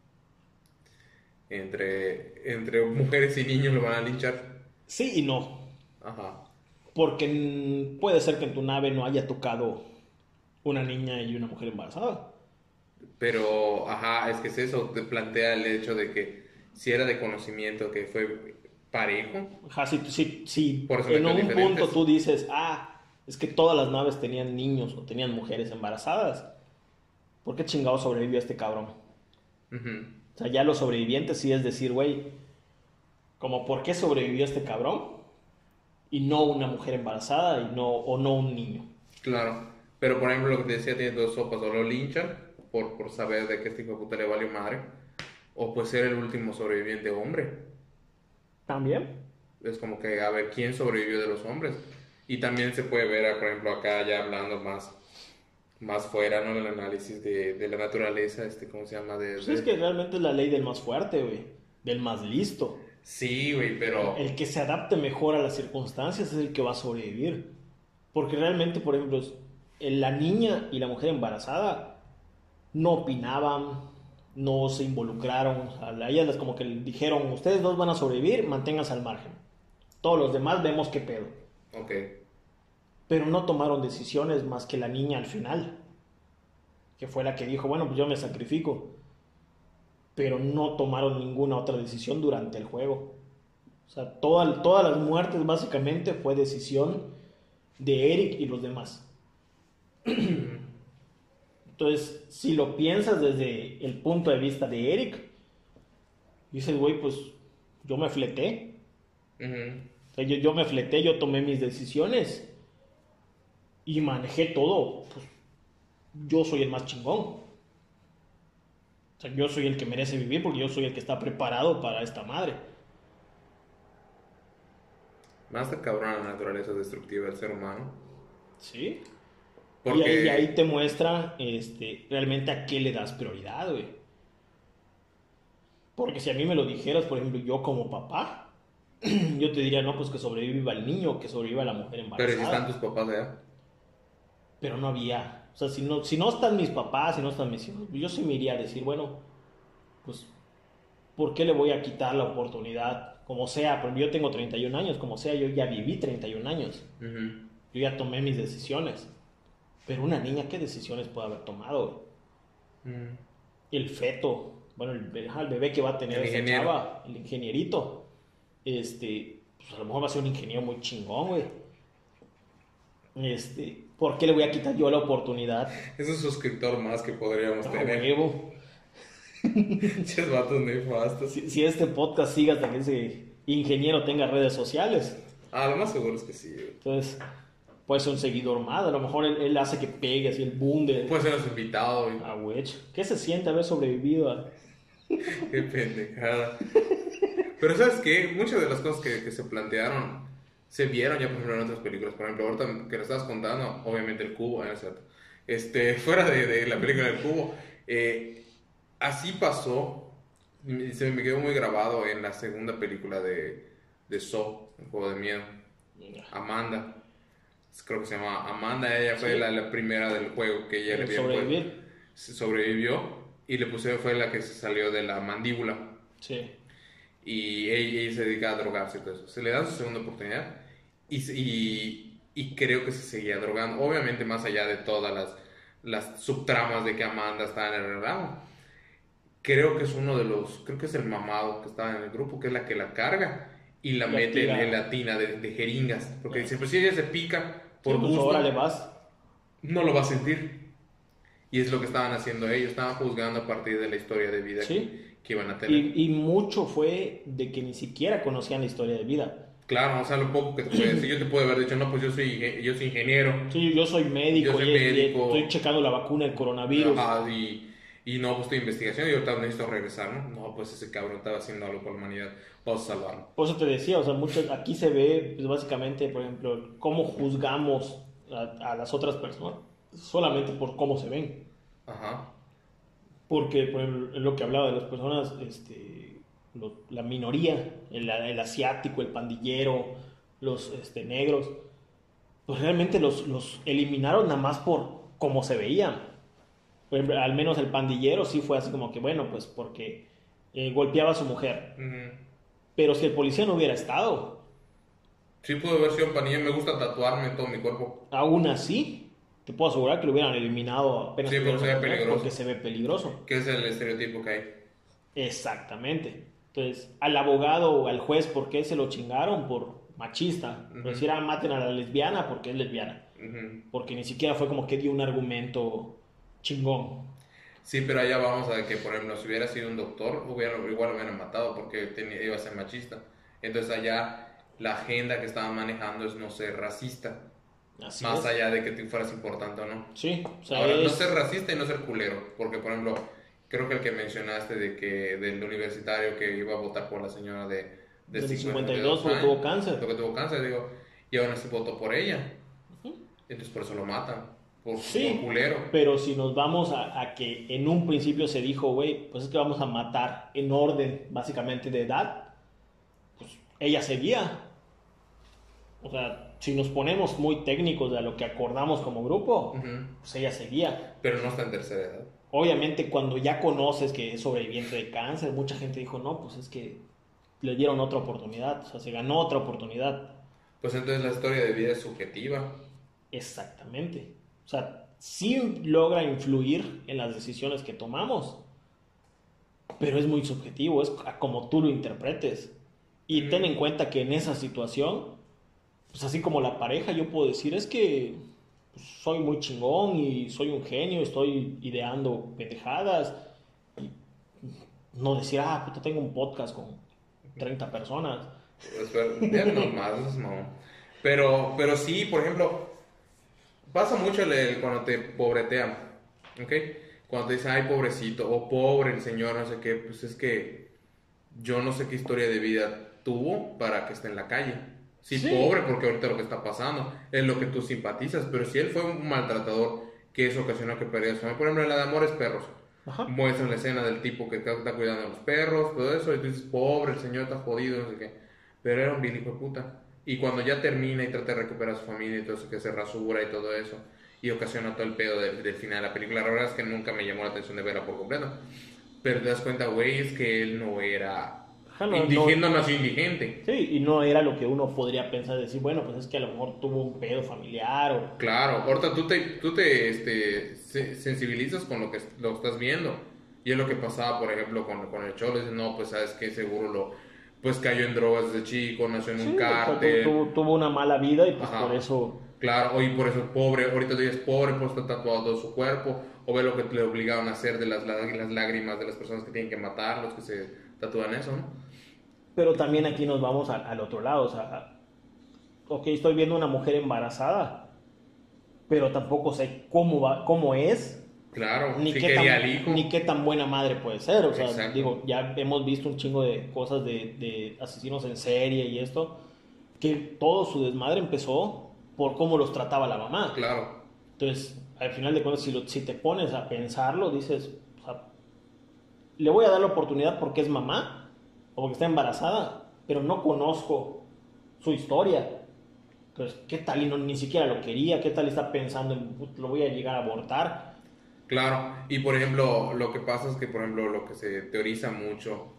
Entre mujeres y niños lo van a linchar. Sí y no. Ajá. Porque puede ser que en tu nave no haya tocado una niña y una mujer embarazada. Pero, ajá, es que es eso. Te plantea el hecho de que si era de conocimiento que fue parejo. Ajá, si Por eso en metió un diferentes. punto tú dices, es que todas las naves tenían niños o tenían mujeres embarazadas, ¿por qué chingado sobrevivió este cabrón? Ujú. O sea, ya los sobrevivientes sí es decir, güey, como por qué sobrevivió este cabrón y no una mujer embarazada o no un niño. Claro. Pero, por ejemplo, lo que te decía tiene dos sopas. O lo linchan por saber de que este hijo de puta le valió madre. O pues ser el último sobreviviente hombre. También. Es como que a ver quién sobrevivió de los hombres. Y también se puede ver, por ejemplo, acá ya hablando más fuera, ¿no? El análisis de la naturaleza, ¿cómo se llama? Pues es que realmente es la ley del más fuerte, güey. del más listo. Sí, güey, pero... El que se adapte mejor a las circunstancias es el que va a sobrevivir. Porque realmente, por ejemplo, la niña y la mujer embarazada no opinaban, no se involucraron. A ellas como que le dijeron, ustedes dos van a sobrevivir, manténganse al margen. Todos los demás vemos qué pedo. Ok. Pero no tomaron decisiones más que la niña al final, que fue la que dijo, bueno, pues yo me sacrifico. Pero no tomaron ninguna otra decisión durante el juego. O sea, todas las muertes básicamente fue decisión de Eric y los demás. Entonces, si lo piensas desde el punto de vista de Eric, dices, güey, pues yo me fleté. O sea, yo me fleté, yo tomé mis decisiones y manejé todo. Pues yo soy el más chingón. O sea, yo soy el que merece vivir porque yo soy el que está preparado para esta madre. Más de cabrón la naturaleza destructiva del ser humano. Sí. Porque... Y ahí te muestra realmente a qué le das prioridad, güey. Porque si a mí me lo dijeras, por ejemplo, yo como papá, yo te diría, no, pues que sobreviva el niño, que sobreviva la mujer embarazada. Pero si están tus papás allá. Pero no había. O sea, si no están mis papás, si no están mis hijos, yo sí me iría a decir, bueno, pues, ¿por qué le voy a quitar la oportunidad? Como sea, porque yo tengo 31 años, como sea, yo ya viví 31 años. Yo ya tomé mis decisiones. Pero una niña, ¿qué decisiones puede haber tomado? El feto, bueno, el bebé que va a tener esa chava, el ingenierito, pues a lo mejor va a ser un ingeniero muy chingón, güey. ¿Por qué le voy a quitar yo la oportunidad? Es un suscriptor más que podríamos tener. Huevo. Ches vatos nefastos. Si este podcast siga hasta que ese ingeniero tenga redes sociales. Lo más seguro es que sí, güey. Entonces, puede ser un seguidor más. A lo mejor él hace que pegue así el boom de... Puede ser nuestro invitado, güey. Güey. ¿Qué se siente haber sobrevivido a...? Qué pendejada. Pero ¿sabes qué? Muchas de las cosas que se plantearon se vieron ya, por ejemplo, en otras películas. Por ejemplo, ahorita que lo estabas contando, obviamente el cubo, ¿no es cierto? Fuera de la película del cubo, así pasó. Se me quedó muy grabado en la segunda película de Saw, el juego de miedo. Amanda. Creo que se llama Amanda. Ella fue la primera del juego que ella le vio. Sobrevivió y fue la que se salió de la mandíbula. Sí. Y ella se dedica a drogarse y todo eso. Se le da su segunda oportunidad y creo que se seguía drogando. Obviamente más allá de todas las subtramas de que Amanda está en el relajo. Creo que es creo que es el mamado que estaba en el grupo, que es la que la carga y la mete en la tina de jeringas. Porque dice, pues si ella se pica por gusto, ahora le vas. No lo va a sentir. Y es lo que estaban haciendo ellos, estaban juzgando a partir de la historia de vida que iban a tener. Y mucho fue de que ni siquiera conocían la historia de vida. Claro, o sea, lo poco que te puede decir, yo te puedo haber dicho, no, pues yo soy ingeniero. Sí, yo soy médico, estoy checando la vacuna del coronavirus. Y no, pues estoy investigación y ahorita necesito regresar, ¿no? No, pues ese cabrón estaba haciendo algo por la humanidad, vamos a salvarlo. Por eso te decía, o sea, aquí se ve, pues básicamente, por ejemplo, cómo juzgamos a las otras personas, solamente por cómo se ven. Ajá. Porque, por ejemplo, en lo que hablaba de las personas, la minoría, el asiático, el pandillero, los negros, pues realmente los eliminaron nada más por cómo se veían. Por ejemplo, al menos el pandillero sí fue así como que, bueno, pues porque golpeaba a su mujer. Pero si el policía no hubiera estado... Sí pudo haber sido un pandillero, me gusta tatuarme todo mi cuerpo. Aún así, te puedo asegurar que lo hubieran eliminado apenas. Sí, porque se ve peligroso. Porque se ve peligroso. Que es el estereotipo que hay. Exactamente. Entonces, al abogado o al juez, ¿por qué se lo chingaron? Por machista. Por decir, maten a la lesbiana porque es lesbiana. Porque ni siquiera fue como que dio un argumento chingón. Sí, pero allá vamos a que, por ejemplo, si hubiera sido un doctor, igual lo hubieran matado porque iba a ser machista. Entonces allá la agenda que estaban manejando es no ser racista. Así más es. Allá de que te fueras importante o no. Sí, o sea, ahora, no ser racista y no ser culero. Porque, por ejemplo, creo que el que mencionaste del universitario que iba a votar por la señora de 52 porque tuvo cáncer. Porque tuvo cáncer, digo, y aún así votó por ella. Entonces por eso lo matan. Sí, por culero. pero si nos vamos a que en un principio se dijo, güey, pues es que vamos a matar en orden, básicamente, de edad, pues ella seguía. O sea, si nos ponemos muy técnicos de a lo que acordamos como grupo, Ujú. pues ella seguía. Pero no está en tercera edad. Obviamente, cuando ya conoces que es sobreviviente de cáncer, mucha gente dijo, no, pues es que le dieron otra oportunidad, o sea, se ganó otra oportunidad. Pues entonces la historia de vida es subjetiva. Exactamente. O sea, sí logra influir en las decisiones que tomamos, pero es muy subjetivo, es a como tú lo interpretes. Y ten en cuenta que en esa situación, pues así como la pareja, yo puedo decir, es que pues, soy muy chingón y soy un genio, estoy ideando pendejadas. Y no decir, ah, puta, tengo un podcast con 30 personas. Pues, ya normal, eso es mamón. Pero sí, por ejemplo, pasa mucho cuando te pobretean, ¿ok? Cuando te dicen, ay, pobrecito, o pobre el señor, no sé qué, pues es que yo no sé qué historia de vida tuvo para que esté en la calle. Sí, Sí, pobre, porque ahorita lo que está pasando es lo que tú simpatizas, pero si él fue un maltratador que eso ocasionó que perdiera su familia. Por ejemplo, en la de Amores Perros, ajá. muestran la escena del tipo que está cuidando a los perros, todo eso, y tú dices, pobre, el señor está jodido, no sé qué. Pero era un vil hijo de puta. Y cuando ya termina y trata de recuperar a su familia y todo eso, que se rasura y todo eso, y ocasiona todo el pedo del final de la película, la verdad es que nunca me llamó la atención de verla por completo. Pero te das cuenta, güey, es que él no era Ajá, indigente, no nació indigente. sí, y no era lo que uno podría pensar, decir, bueno, pues es que a lo mejor tuvo un pedo familiar o... Claro, ahorita tú te sensibilizas con lo estás viendo. Y es lo que pasaba, por ejemplo, con el Cholo. Dices, no, pues sabes que seguro pues cayó en drogas desde chico, nació en un Sí, o sea, cártel. tuvo una mala vida y pues por Ajá. eso... Claro, y por eso es pobre. Ahorita tú dices pobre, pues está tatuado todo su cuerpo. O ve lo que le obligaron a hacer de las lágrimas de las personas que tienen que matar, los que se tatúan eso, ¿no? Pero también aquí nos vamos al otro lado, o sea, ok, estoy viendo una mujer embarazada, pero tampoco sé cómo va, cómo es, Claro, ni sí qué quería tan, al hijo. ni qué tan buena madre puede ser. O sea, Exacto. digo, ya hemos visto un chingo de cosas de asesinos en serie y esto, que todo su desmadre empezó por cómo los trataba la mamá. Claro. Entonces, al final de cuentas, si te pones a pensarlo, dices, o sea, le voy a dar la oportunidad porque es mamá o porque está embarazada, pero no conozco su historia. Entonces, ¿qué tal? Y no, ni siquiera lo quería, ¿qué tal está pensando en, lo voy a llegar a abortar? Claro, y por ejemplo, lo que pasa es que, por ejemplo, lo que se teoriza mucho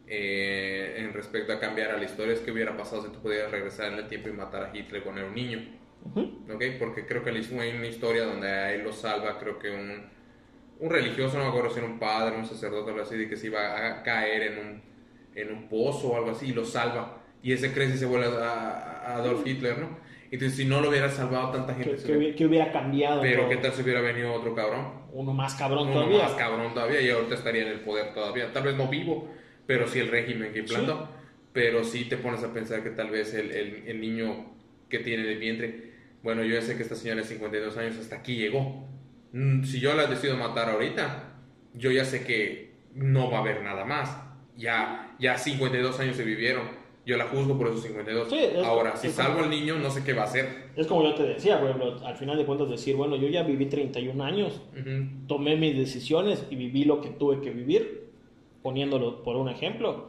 en respecto a cambiar a la historia es que hubiera pasado si tú pudieras regresar en el tiempo y matar a Hitler cuando era un niño, ¿ok? Porque creo que hay una historia donde a él lo salva, creo que un religioso, no me acuerdo si era un padre, un sacerdote o algo así, de que se iba a caer en un pozo o algo así y lo salva. Y ese crece y se vuelve a Adolf Hitler, ¿no? Entonces, si no lo hubiera salvado, tanta gente Que hubiera cambiado Pero, todo. ¿qué tal si hubiera venido otro cabrón? Uno más cabrón Uno todavía. más cabrón todavía y ahorita estaría en el poder todavía. Tal vez no vivo, pero sí el régimen que Sí. implantó. Pero sí te pones a pensar que tal vez el niño que tiene en el vientre, bueno, yo ya sé que esta señora de 52 años hasta aquí llegó. Si yo la decido matar ahorita, yo ya sé que no va a haber nada más. Ya 52 años se vivieron. Yo la juzgo por esos 52. Sí, Ahora, si es salvo como, al niño, no sé qué va a hacer. es como yo te decía, por ejemplo, al final de cuentas decir, bueno, yo ya viví 31 años, Ujú. tomé mis decisiones y viví lo que tuve que vivir, poniéndolo por un ejemplo.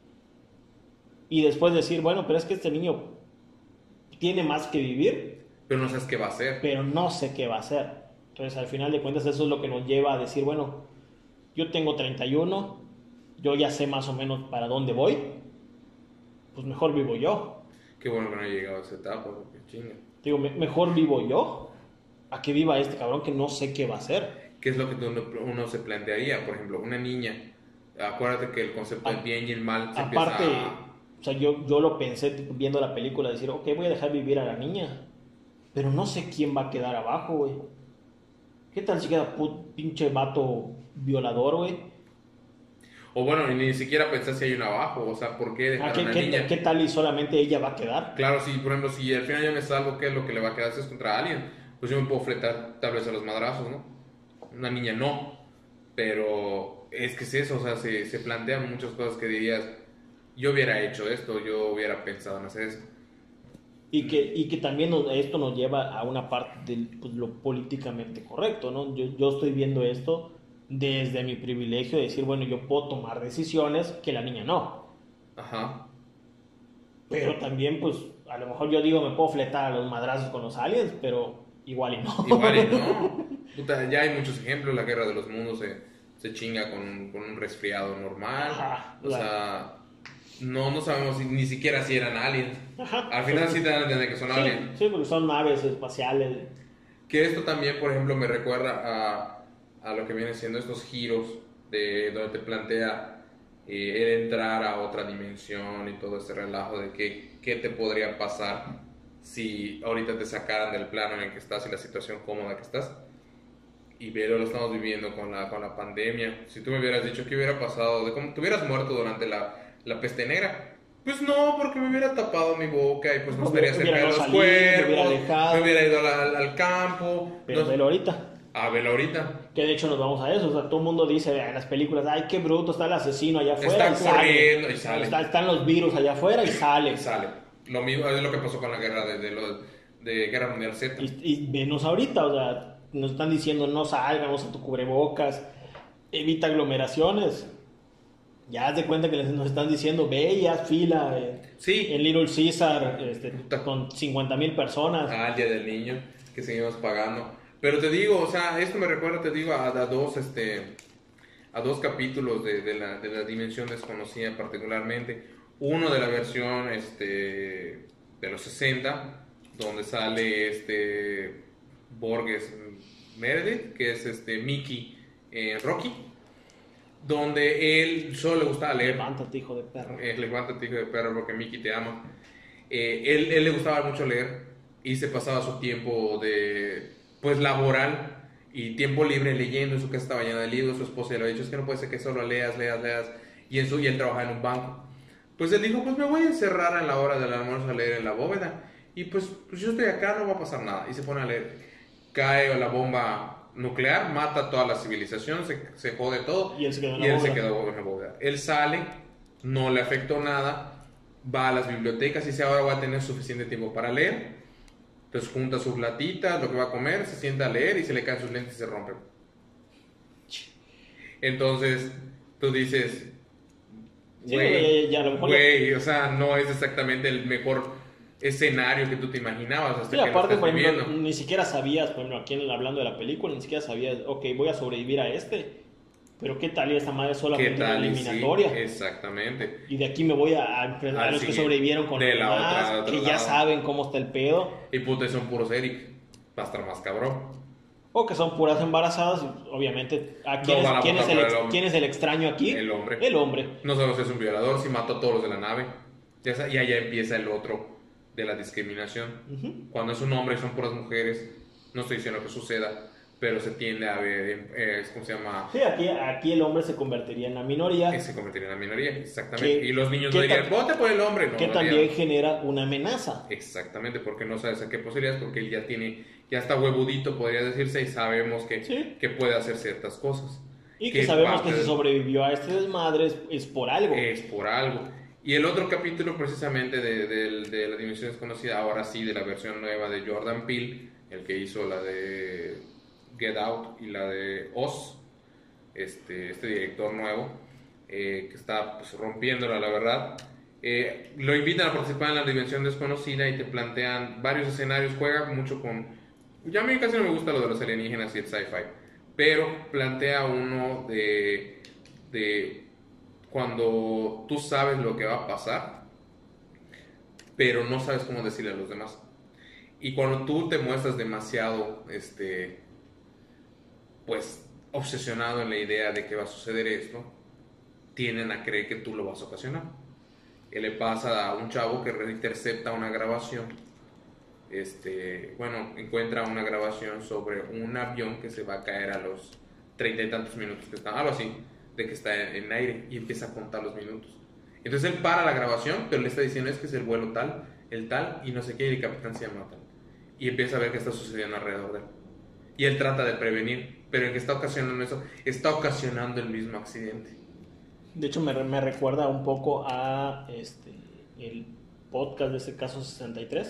Y después decir, bueno, pero es que este niño tiene más que vivir, Pero no sabes qué va a hacer. pero no sé qué va a hacer. Entonces, al final de cuentas, eso es lo que nos lleva a decir, bueno, yo tengo 31, yo ya sé más o menos para dónde voy, pues mejor vivo yo. Qué bueno que no he llegado a esa etapa, porque chinga. Digo, mejor vivo yo a que viva este cabrón que no sé qué va a hacer. ¿Qué es lo que uno se plantearía? Por ejemplo, una niña, acuérdate que el concepto del bien y el mal se empieza Aparte, a... o sea, yo lo pensé tipo, viendo la película, decir, ok, voy a dejar vivir a la niña, pero no sé quién va a quedar abajo, güey. ¿Qué tal si queda pinche vato violador, güey? O bueno, ni siquiera pensar si hay un abajo, o sea, ¿por qué dejar a una niña? ¿Qué tal y solamente ella va a quedar? Claro, si por ejemplo, si al final yo me salgo, ¿qué es lo que le va a quedar? Si es contra alguien, pues yo me puedo fletar tal vez a los madrazos, ¿no? Una niña no, pero es que es eso, o sea, se plantean muchas cosas que dirías, yo hubiera hecho esto, yo hubiera pensado en hacer eso. Y que también esto nos lleva a una parte de pues, lo políticamente correcto, ¿no? Yo estoy viendo esto desde mi privilegio de decir, bueno, yo puedo tomar decisiones que la niña no. Ajá. Pero también, pues, a lo mejor yo digo, me puedo fletar a los madrazos con los aliens, pero igual y no. Igual y no. Puta, ya hay muchos ejemplos. La Guerra de los Mundos se chinga con un resfriado normal. Ajá, O sea, no sabemos ni siquiera si eran aliens. Ajá, Al final sí te dan a entender que son sí, aliens. sí, porque son naves espaciales. Que esto también, por ejemplo, me recuerda a lo que viene siendo estos giros de donde te plantea el entrar a otra dimensión y todo ese relajo de qué te podría pasar si ahorita te sacaran del plano en el que estás y la situación cómoda que estás. Y pero lo estamos viviendo con la pandemia. Si tú me hubieras dicho qué hubiera pasado, de cómo te hubieras muerto durante la peste negra, pues no, porque me hubiera tapado mi boca y pues no estaría cerca de los cuerpos, me hubiera ido al campo. Pero velo ahorita. Velo ahorita. Que de hecho nos vamos a eso, o sea, todo el mundo dice en las películas, ay, qué bruto, está el asesino allá afuera Está corriendo y sale. Están los virus allá afuera y sale. Lo mismo es lo que pasó con la guerra de Guerra Mundial Z. Y menos ahorita, o sea, nos están diciendo no salgan, usa tu cubrebocas, evita aglomeraciones. Ya haz de cuenta que nos están diciendo, ve y haz fila en Little Caesar con 50,000 personas. El Día del Niño, que seguimos pagando. Pero te digo, o sea, esto me recuerda, te digo, a dos capítulos de la Dimensión Desconocida particularmente. Uno de la versión de los 60, donde sale Borges Meredith, que es Mickey Rocky, donde él solo le gustaba leer. Levántate, hijo de perro. Levántate, hijo de perro, porque Mickey te ama. Él le gustaba mucho leer y se pasaba su tiempo pues laboral y tiempo libre leyendo. En su casa estaba llena de libros. Su esposa le había dicho, es que no puede ser que solo leas. Y él trabajaba en un banco. Pues él dijo, pues me voy a encerrar en la hora del almuerzo a leer en la bóveda. Y pues yo estoy acá, no va a pasar nada. Y se pone a leer. Cae la bomba nuclear, mata a toda la civilización, se jode todo. Y él se quedó en la bóveda. Él sale, no le afectó nada, va a las bibliotecas y dice, ahora voy a tener suficiente tiempo para leer. Entonces junta sus latitas, lo que va a comer, se sienta a leer y se le caen sus lentes y se rompen. Entonces tú dices, güey, o sea, no es exactamente el mejor escenario que tú te imaginabas hasta que aparte, lo estás viviendo. Ni siquiera sabías, por ejemplo, aquí hablando de la película, ni siquiera sabías, ok, voy a sobrevivir a pero qué tal y esta madre solamente una eliminatoria. Sí, exactamente. Y de aquí me voy a enfrentar a los que sobrevivieron con de los demás, que ya saben cómo está el pedo. Y puta, son puros Eric, va a estar más cabrón. O que son puras embarazadas, obviamente. ¿Quién es el extraño aquí? El hombre. El hombre. No sabemos si es un violador, si mató a todos los de la nave. Y allá empieza el otro de la discriminación. Cuando es un hombre y son puras mujeres, no estoy diciendo que suceda, pero se tiende a ver, ¿cómo se llama? Sí, aquí el hombre se convertiría en la minoría. Se convertiría en la minoría, exactamente. Y los niños no dirían, vote por el hombre. No, que también genera una amenaza. Exactamente, porque no sabes a qué posibilidades, porque él ya está huevudito, podría decirse, y sabemos que puede hacer ciertas cosas. Y que sabemos que si sobrevivió a este desmadre es por algo. Es por algo. Y el otro capítulo precisamente de la Dimensión Desconocida, ahora sí, de la versión nueva de Jordan Peele, el que hizo la de Get Out y la de Oz, este director nuevo, que está pues, rompiéndola, la verdad. Lo invitan a participar en la Dimensión Desconocida y te plantean varios escenarios. Juega mucho con... Ya a mí casi no me gusta lo de los alienígenas y el sci-fi, pero plantea uno de cuando tú sabes lo que va a pasar, pero no sabes cómo decirle a los demás. Y cuando tú te muestras demasiado, pues, obsesionado en la idea de que va a suceder esto, tienden a creer que tú lo vas a ocasionar. ¿Qué le pasa a un chavo que intercepta una grabación? Encuentra una grabación sobre un avión que se va a caer a los 30 y tantos minutos que está, algo así, de que está en aire, y empieza a contar los minutos. Entonces él para la grabación, pero le está diciendo es que es el vuelo tal, el tal, y no sé qué, y el capitán se llama tal. Y empieza a ver qué está sucediendo alrededor de él. Y él trata de prevenir, pero el que está ocasionando eso, está ocasionando el mismo accidente. De hecho, me recuerda un poco a el podcast de ese caso 63.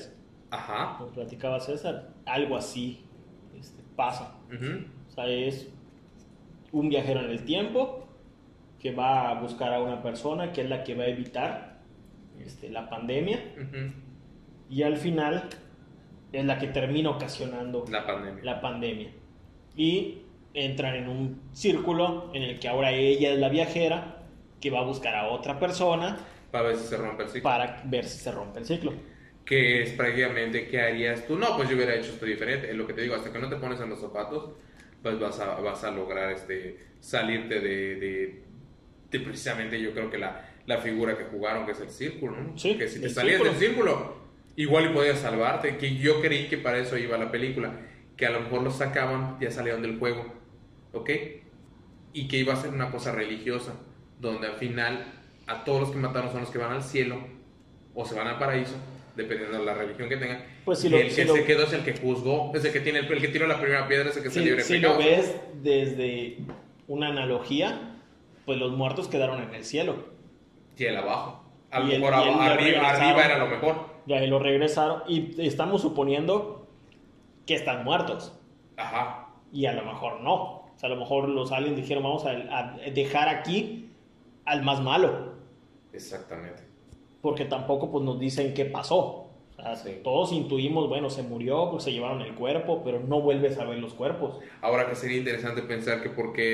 Ajá. como platicaba César, algo así pasa. Ujú. O sea, es un viajero en el tiempo que va a buscar a una persona que es la que va a evitar la pandemia, Ujú. y al final es la que termina ocasionando La pandemia. la pandemia. Y entran en un círculo en el que ahora ella es la viajera que va a buscar a otra persona Para ver si se rompe el ciclo. para ver si se rompe el ciclo. Que es prácticamente, ¿qué harías tú? No, pues yo hubiera hecho esto diferente. Es lo que te digo, hasta que no te pones en los zapatos, pues vas a lograr salirte de precisamente, yo creo que la figura que jugaron, que es el círculo, ¿no? Sí, Que si te el salías círculo. del círculo, igual y podías salvarte. Que yo creí que para eso iba la película. Que a lo mejor los sacaban, ya salieron del juego, ¿ok? Y que iba a ser una cosa religiosa, donde al final a todos los que mataron son los que van al cielo o se van al paraíso, dependiendo de la religión que tengan. Pues si Y lo- el si que lo- se quedó es el que juzgó, es el que tiene el que tiró la primera piedra, es el que se libre de Si lo pecados. ves desde una analogía, pues los muertos quedaron en el cielo. Y el abajo. A lo Y mejor y lo regresaron. arriba era lo mejor. Ya lo regresaron y estamos suponiendo que están muertos. Ajá. Y a lo mejor no. O sea, a lo mejor los aliens dijeron, vamos a dejar aquí al más malo. Exactamente. Porque tampoco pues nos dicen qué pasó. O sea, Sí. todos intuimos, bueno, se murió, pues se llevaron el cuerpo, pero no vuelves a ver los cuerpos. Ahora que sería interesante pensar que por qué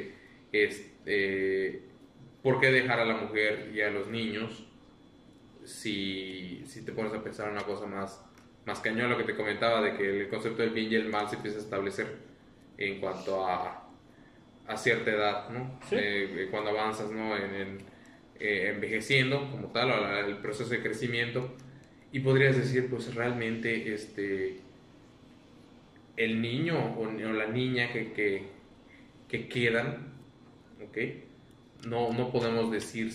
por qué dejar a la mujer y a los niños si te pones a pensar una cosa más cañón, lo que te comentaba de que el concepto del bien y el mal se empieza a establecer en cuanto a cierta edad, ¿no? Sí. Cuando avanzas, ¿no? Envejeciendo como tal, el proceso de crecimiento, y podrías decir, pues realmente el niño o la niña que quedan, ¿ok? No podemos decir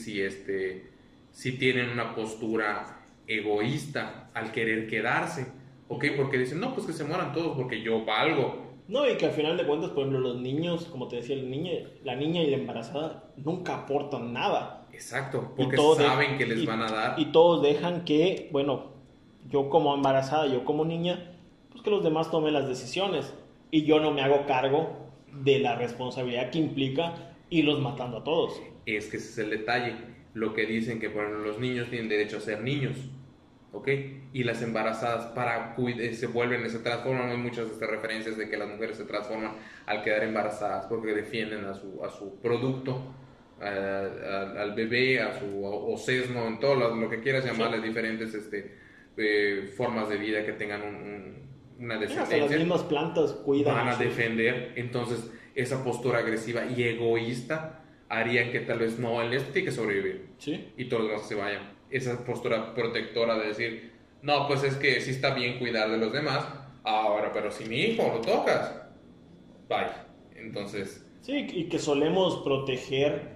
si tienen una postura egoísta al querer quedarse, ¿ok? Porque dicen, no, pues que se mueran todos porque yo valgo. No, y que al final de cuentas, por ejemplo, los niños, como te decía, la niña y la embarazada nunca aportan nada. Exacto, Y porque todos saben que les van a dar. Y todos dejan que, bueno, yo como embarazada, yo como niña, pues que los demás tomen las decisiones. Y yo no me hago cargo de la responsabilidad que implica irlos matando a todos. Es que ese es el detalle. Lo que dicen que por ejemplo, los niños tienen derecho a ser niños, ¿ok? Y las embarazadas se vuelven, se transforman. Hay muchas referencias de que las mujeres se transforman al quedar embarazadas porque defienden a su producto, al bebé, a su ocesno, en todo lo que quieras llamarle, Sí. diferentes formas de vida que tengan una Hasta las descendencia. mismas plantas cuidan. Van a defender. Entonces esa postura agresiva y egoísta harían que tal vez no, el tiene que sobrevivir Sí. y todos los demás se vayan. Esa postura protectora de decir, no, pues es que sí está bien cuidar de los demás, ahora, pero si mi hijo lo tocas, vaya. Entonces, Sí, y que solemos proteger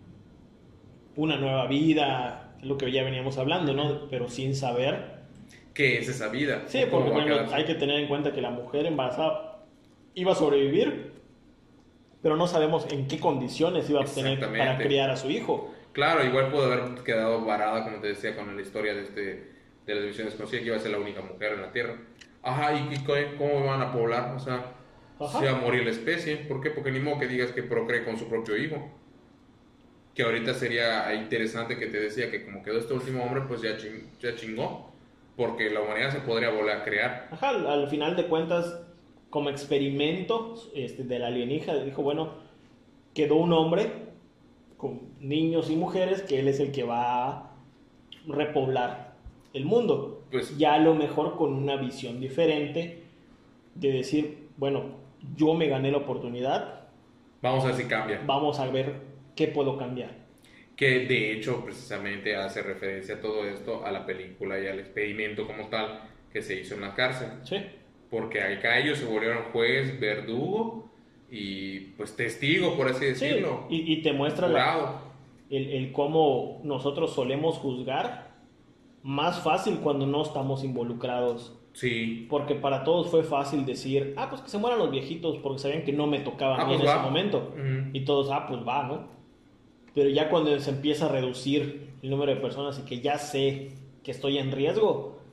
una nueva vida, lo que ya veníamos hablando, ¿no? Pero sin saber. ¿qué es esa vida? Sí, ¿Cómo porque va a bueno, quedar? hay que tener en cuenta que la mujer embarazada iba a sobrevivir, pero no sabemos en qué condiciones iba a tener para Exactamente. criar a su hijo. Claro, igual pudo haber quedado varada, como te decía, con la historia de la división desconocida, que iba a ser la única mujer en la Tierra. Ajá, ¿y cómo van a poblar? O sea, Ajá. se va a morir la especie. ¿Por qué? Porque ni modo que digas que procree con su propio hijo. Que ahorita sería interesante que te decía que como quedó este último hombre, pues ya chingó. Porque la humanidad se podría volver a crear. Ajá, al final de cuentas, como experimento del alienígena, dijo, bueno, quedó un hombre con niños y mujeres que él es el que va a repoblar el mundo. Pues- ya a lo mejor con una visión diferente de decir, bueno, yo me gané la oportunidad, Vamos a ver si cambia. vamos a ver qué puedo cambiar. Que de hecho precisamente hace referencia a todo esto, a la película y al experimento como tal que se hizo en la cárcel. Sí, Porque acá ellos se volvieron juez, verdugo y pues testigo, por así sí, decirlo. y te muestra Jurado. el cómo nosotros solemos juzgar más fácil cuando no estamos involucrados. Sí. Porque para todos fue fácil decir, pues que se mueran los viejitos, porque sabían que no me tocaba a mí Pues en ese va. momento. Ujú. Y todos, pues va, ¿no? Pero ya cuando se empieza a reducir el número de personas y que ya sé que estoy en riesgo,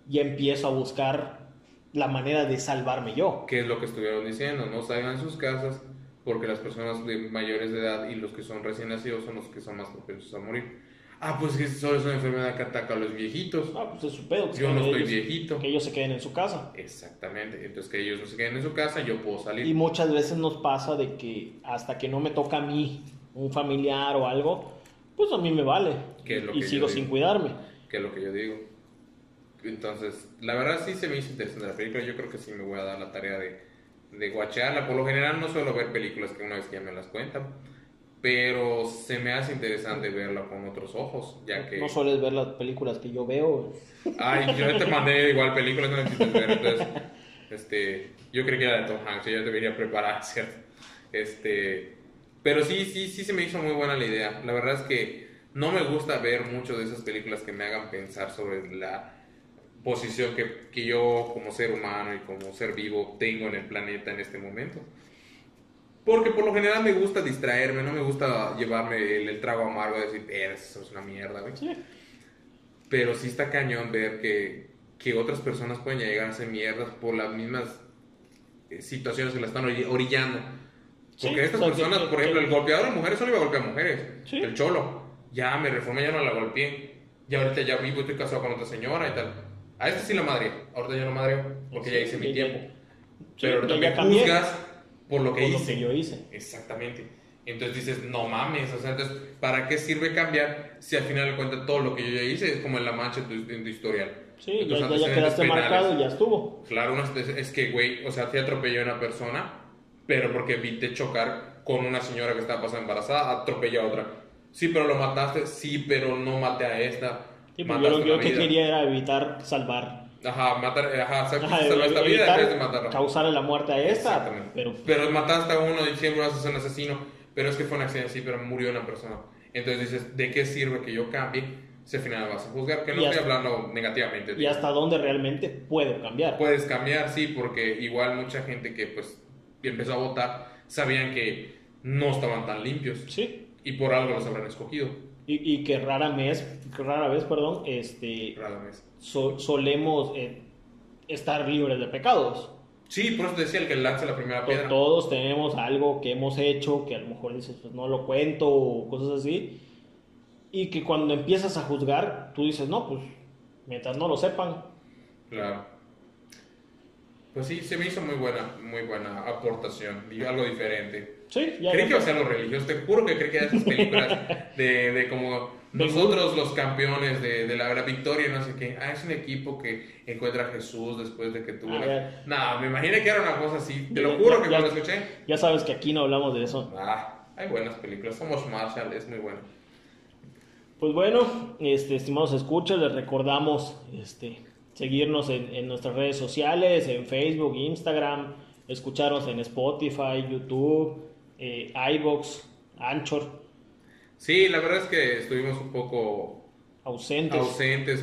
y empiezo a buscar la manera de salvarme yo. ¿Qué es lo que estuvieron diciendo? No salgan de sus casas porque las personas de mayores de edad y los que son recién nacidos son los que son más propensos a morir. Ah, pues que solo es una enfermedad que ataca a los viejitos. Ah, pues es su pedo. Yo no estoy viejito. Que ellos se queden en su casa. Exactamente. Entonces que ellos no se queden en su casa, yo puedo salir. Y muchas veces nos pasa de que hasta que no me toca a mí, un familiar o algo, pues a mí me vale. ¿Qué es lo y que sigo yo sin digo? cuidarme. Que es lo que yo digo. Entonces, la verdad sí se me hizo interesante la película. Yo creo que sí me voy a dar la tarea de guachearla. Por lo general no suelo ver películas que una vez que ya me las cuentan, pero se me hace interesante verla con otros ojos, ya que... No sueles ver las películas que yo veo. Ay, yo te mandé igual películas que no necesitas ver, entonces, yo creí que era de Tom Hanks, yo ya debería preparar, ¿cierto? Pero sí se me hizo muy buena la idea. La verdad es que no me gusta ver mucho de esas películas que me hagan pensar sobre la posición que yo como ser humano y como ser vivo tengo en el planeta en este momento. Porque por lo general me gusta distraerme, no me gusta llevarme el trago amargo de decir, eso es una mierda, güey. Sí. Pero sí está cañón ver que otras personas pueden llegar a hacer mierdas por las mismas situaciones que la están orillando. Porque Sí, estas o sea, personas, por ejemplo, el golpeador de mujeres solo iba a golpear mujeres. Sí. El cholo, ya me reformé, ya no la golpeé. Ya ahorita ya vivo, estoy casado con otra señora y tal. A esta sí la madre, ahorita ya no madreo, porque Sí, ya hice mi tiempo. Sí, Pero ahorita ya me cambié juzgas por lo que por hice. lo que yo hice. Exactamente. Entonces dices, no mames, o sea, entonces, ¿para qué sirve cambiar si al final de cuentas todo lo que yo ya hice es como en la mancha en tu historial? Sí, En tus ya antecedentes quedaste penales? marcado y ya estuvo. Claro, es que, güey, o sea, te atropellé a una persona, pero porque viste chocar con una señora que estaba pasando embarazada, atropellé a otra. Sí, pero lo mataste, sí, pero no maté a esta. Sí, pero Mataste yo lo una que vida. quería era evitar salvar. Salvar esta vida en vez de matarla. Causarle la muerte a esta. Exactamente. Pero Pero mataste a uno y siempre vas a ser un asesino. Pero es que fue un accidente, sí, pero murió una persona. Entonces dices, ¿de qué sirve que yo cambie si al final vas a juzgar? Que no Y estoy hasta- hablando negativamente. ¿y hasta dónde realmente puedo cambiar? Puedes cambiar, sí, porque igual mucha gente que pues empezó a votar sabían que no estaban tan limpios. Sí. Y por algo los habrán escogido. Y que rara vez, Rara vez. solemos estar libres de pecados. Sí, por eso te decía el que lance la primera piedra. Todos tenemos algo que hemos hecho que a lo mejor dices, pues no lo cuento o cosas así. Y que cuando empiezas a juzgar, tú dices, no, pues mientras no lo sepan. Claro. Pues sí, se me hizo muy buena aportación y algo diferente. Sí, ya. Creí que iba a ser algo religioso, te juro que creí que era esas películas de como nosotros los campeones de la victoria, no sé qué. Es un equipo que encuentra a Jesús después de que tuvo No, me imaginé que era una cosa así, te lo juro que cuando lo escuché. Ya sabes que aquí no hablamos de eso. Hay buenas películas, somos Marshall, es muy bueno. Pues bueno, estimados escuchas, les recordamos seguirnos en nuestras redes sociales, en Facebook, Instagram, escucharnos en Spotify, YouTube, iVoox, Anchor. Sí, la verdad es que estuvimos un poco ausentes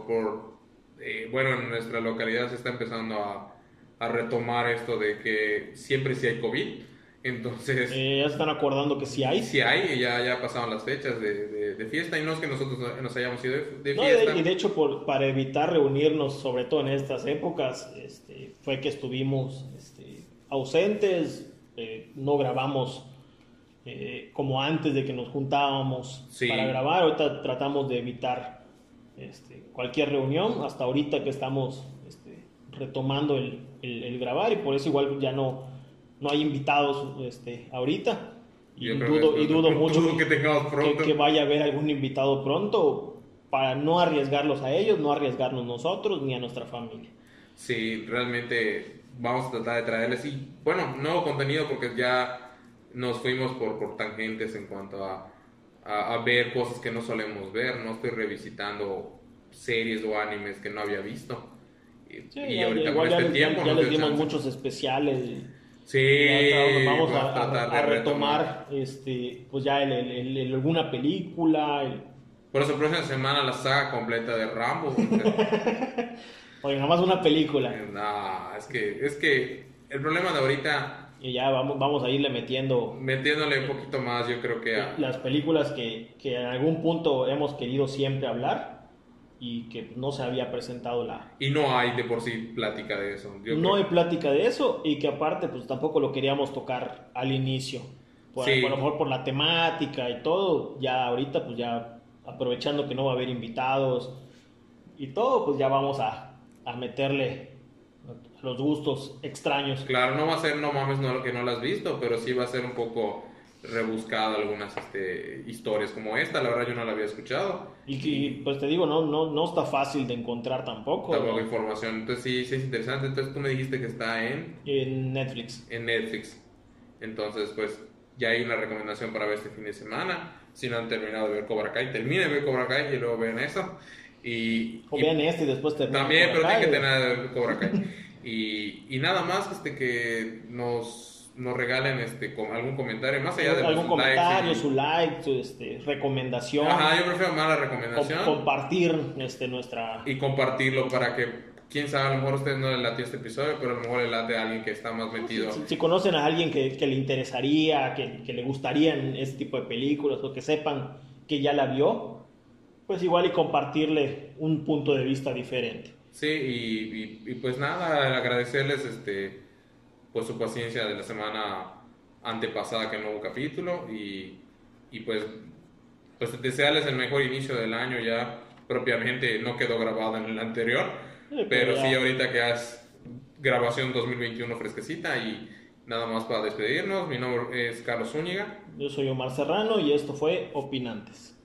bueno, en nuestra localidad se está empezando a retomar esto de que siempre sí hay COVID. Entonces, ya se están acordando que sí hay. Sí hay, ya pasaron las fechas de fiesta y no es que nosotros nos hayamos ido de No, fiesta. y de hecho, para evitar reunirnos, sobre todo en estas épocas, fue que estuvimos ausentes, no grabamos como antes de que nos juntábamos para grabar. Ahorita tratamos de evitar cualquier reunión, hasta ahorita que estamos retomando el grabar, y por eso igual ya no hay invitados ahorita, y dudo mucho que tengamos pronto que vaya a haber algún invitado pronto, para no arriesgarlos a ellos, no arriesgarnos nosotros ni a nuestra familia. Sí, realmente vamos a tratar de traerles nuevo contenido, porque ya nos fuimos por tangentes en cuanto a ver cosas que no solemos ver. No estoy revisitando series o animes que no había visto, y ahorita con este tiempo ya les dimos muchos especiales. Sí, vamos a retomar pues ya alguna película. Por eso próxima semana la saga completa de Rambo. Oye, nada más una película. No, es que el problema de ahorita, y ya vamos a irle metiéndole un poquito más, yo creo que las películas que en algún punto hemos querido siempre hablar, y que no se había presentado la... Y no hay de por sí plática de eso. No hay plática de eso y que aparte pues tampoco lo queríamos tocar al inicio. Sí. Por lo mejor por la temática y todo, ya ahorita pues ya aprovechando que no va a haber invitados y todo, pues ya vamos a meterle a los gustos extraños. Claro, no va a ser no mames, no lo que no lo has visto, pero sí va a ser un poco rebuscado algunas historias como esta. La verdad yo no la había escuchado. Pues te digo, no está fácil de encontrar tampoco, Tampoco ¿no? información. Entonces sí es interesante. Entonces tú me dijiste que está En Netflix. en Netflix. Entonces pues ya hay una recomendación para ver este fin de semana. Si no han terminado de ver Cobra Kai, terminen de ver Cobra Kai y luego vean eso. O vean este y después terminan también, Cobra pero tienen que Kai. tener Cobra Kai. Y nada más que nos regalen con algún comentario, más allá de Algún los likes comentario, y- su like, su recomendación. Ajá, yo prefiero más la recomendación Compartir nuestra... y compartirlo para que, quién sabe, a lo mejor a ustedes no les late este episodio, pero a lo mejor le late a alguien que está más metido. Si conocen a alguien que le interesaría, que le gustarían este tipo de películas o que sepan que ya la vio, pues igual y compartirle un punto de vista diferente. Sí, y pues nada, agradecerles pues su paciencia de la semana antepasada que no hubo capítulo y pues desearles el mejor inicio del año ya propiamente no quedó grabado en el anterior, pero ya. sí ahorita que es grabación 2021 fresquecita y nada más para despedirnos. Mi nombre es Carlos Zúñiga. Yo soy Omar Serrano y esto fue Opinantes.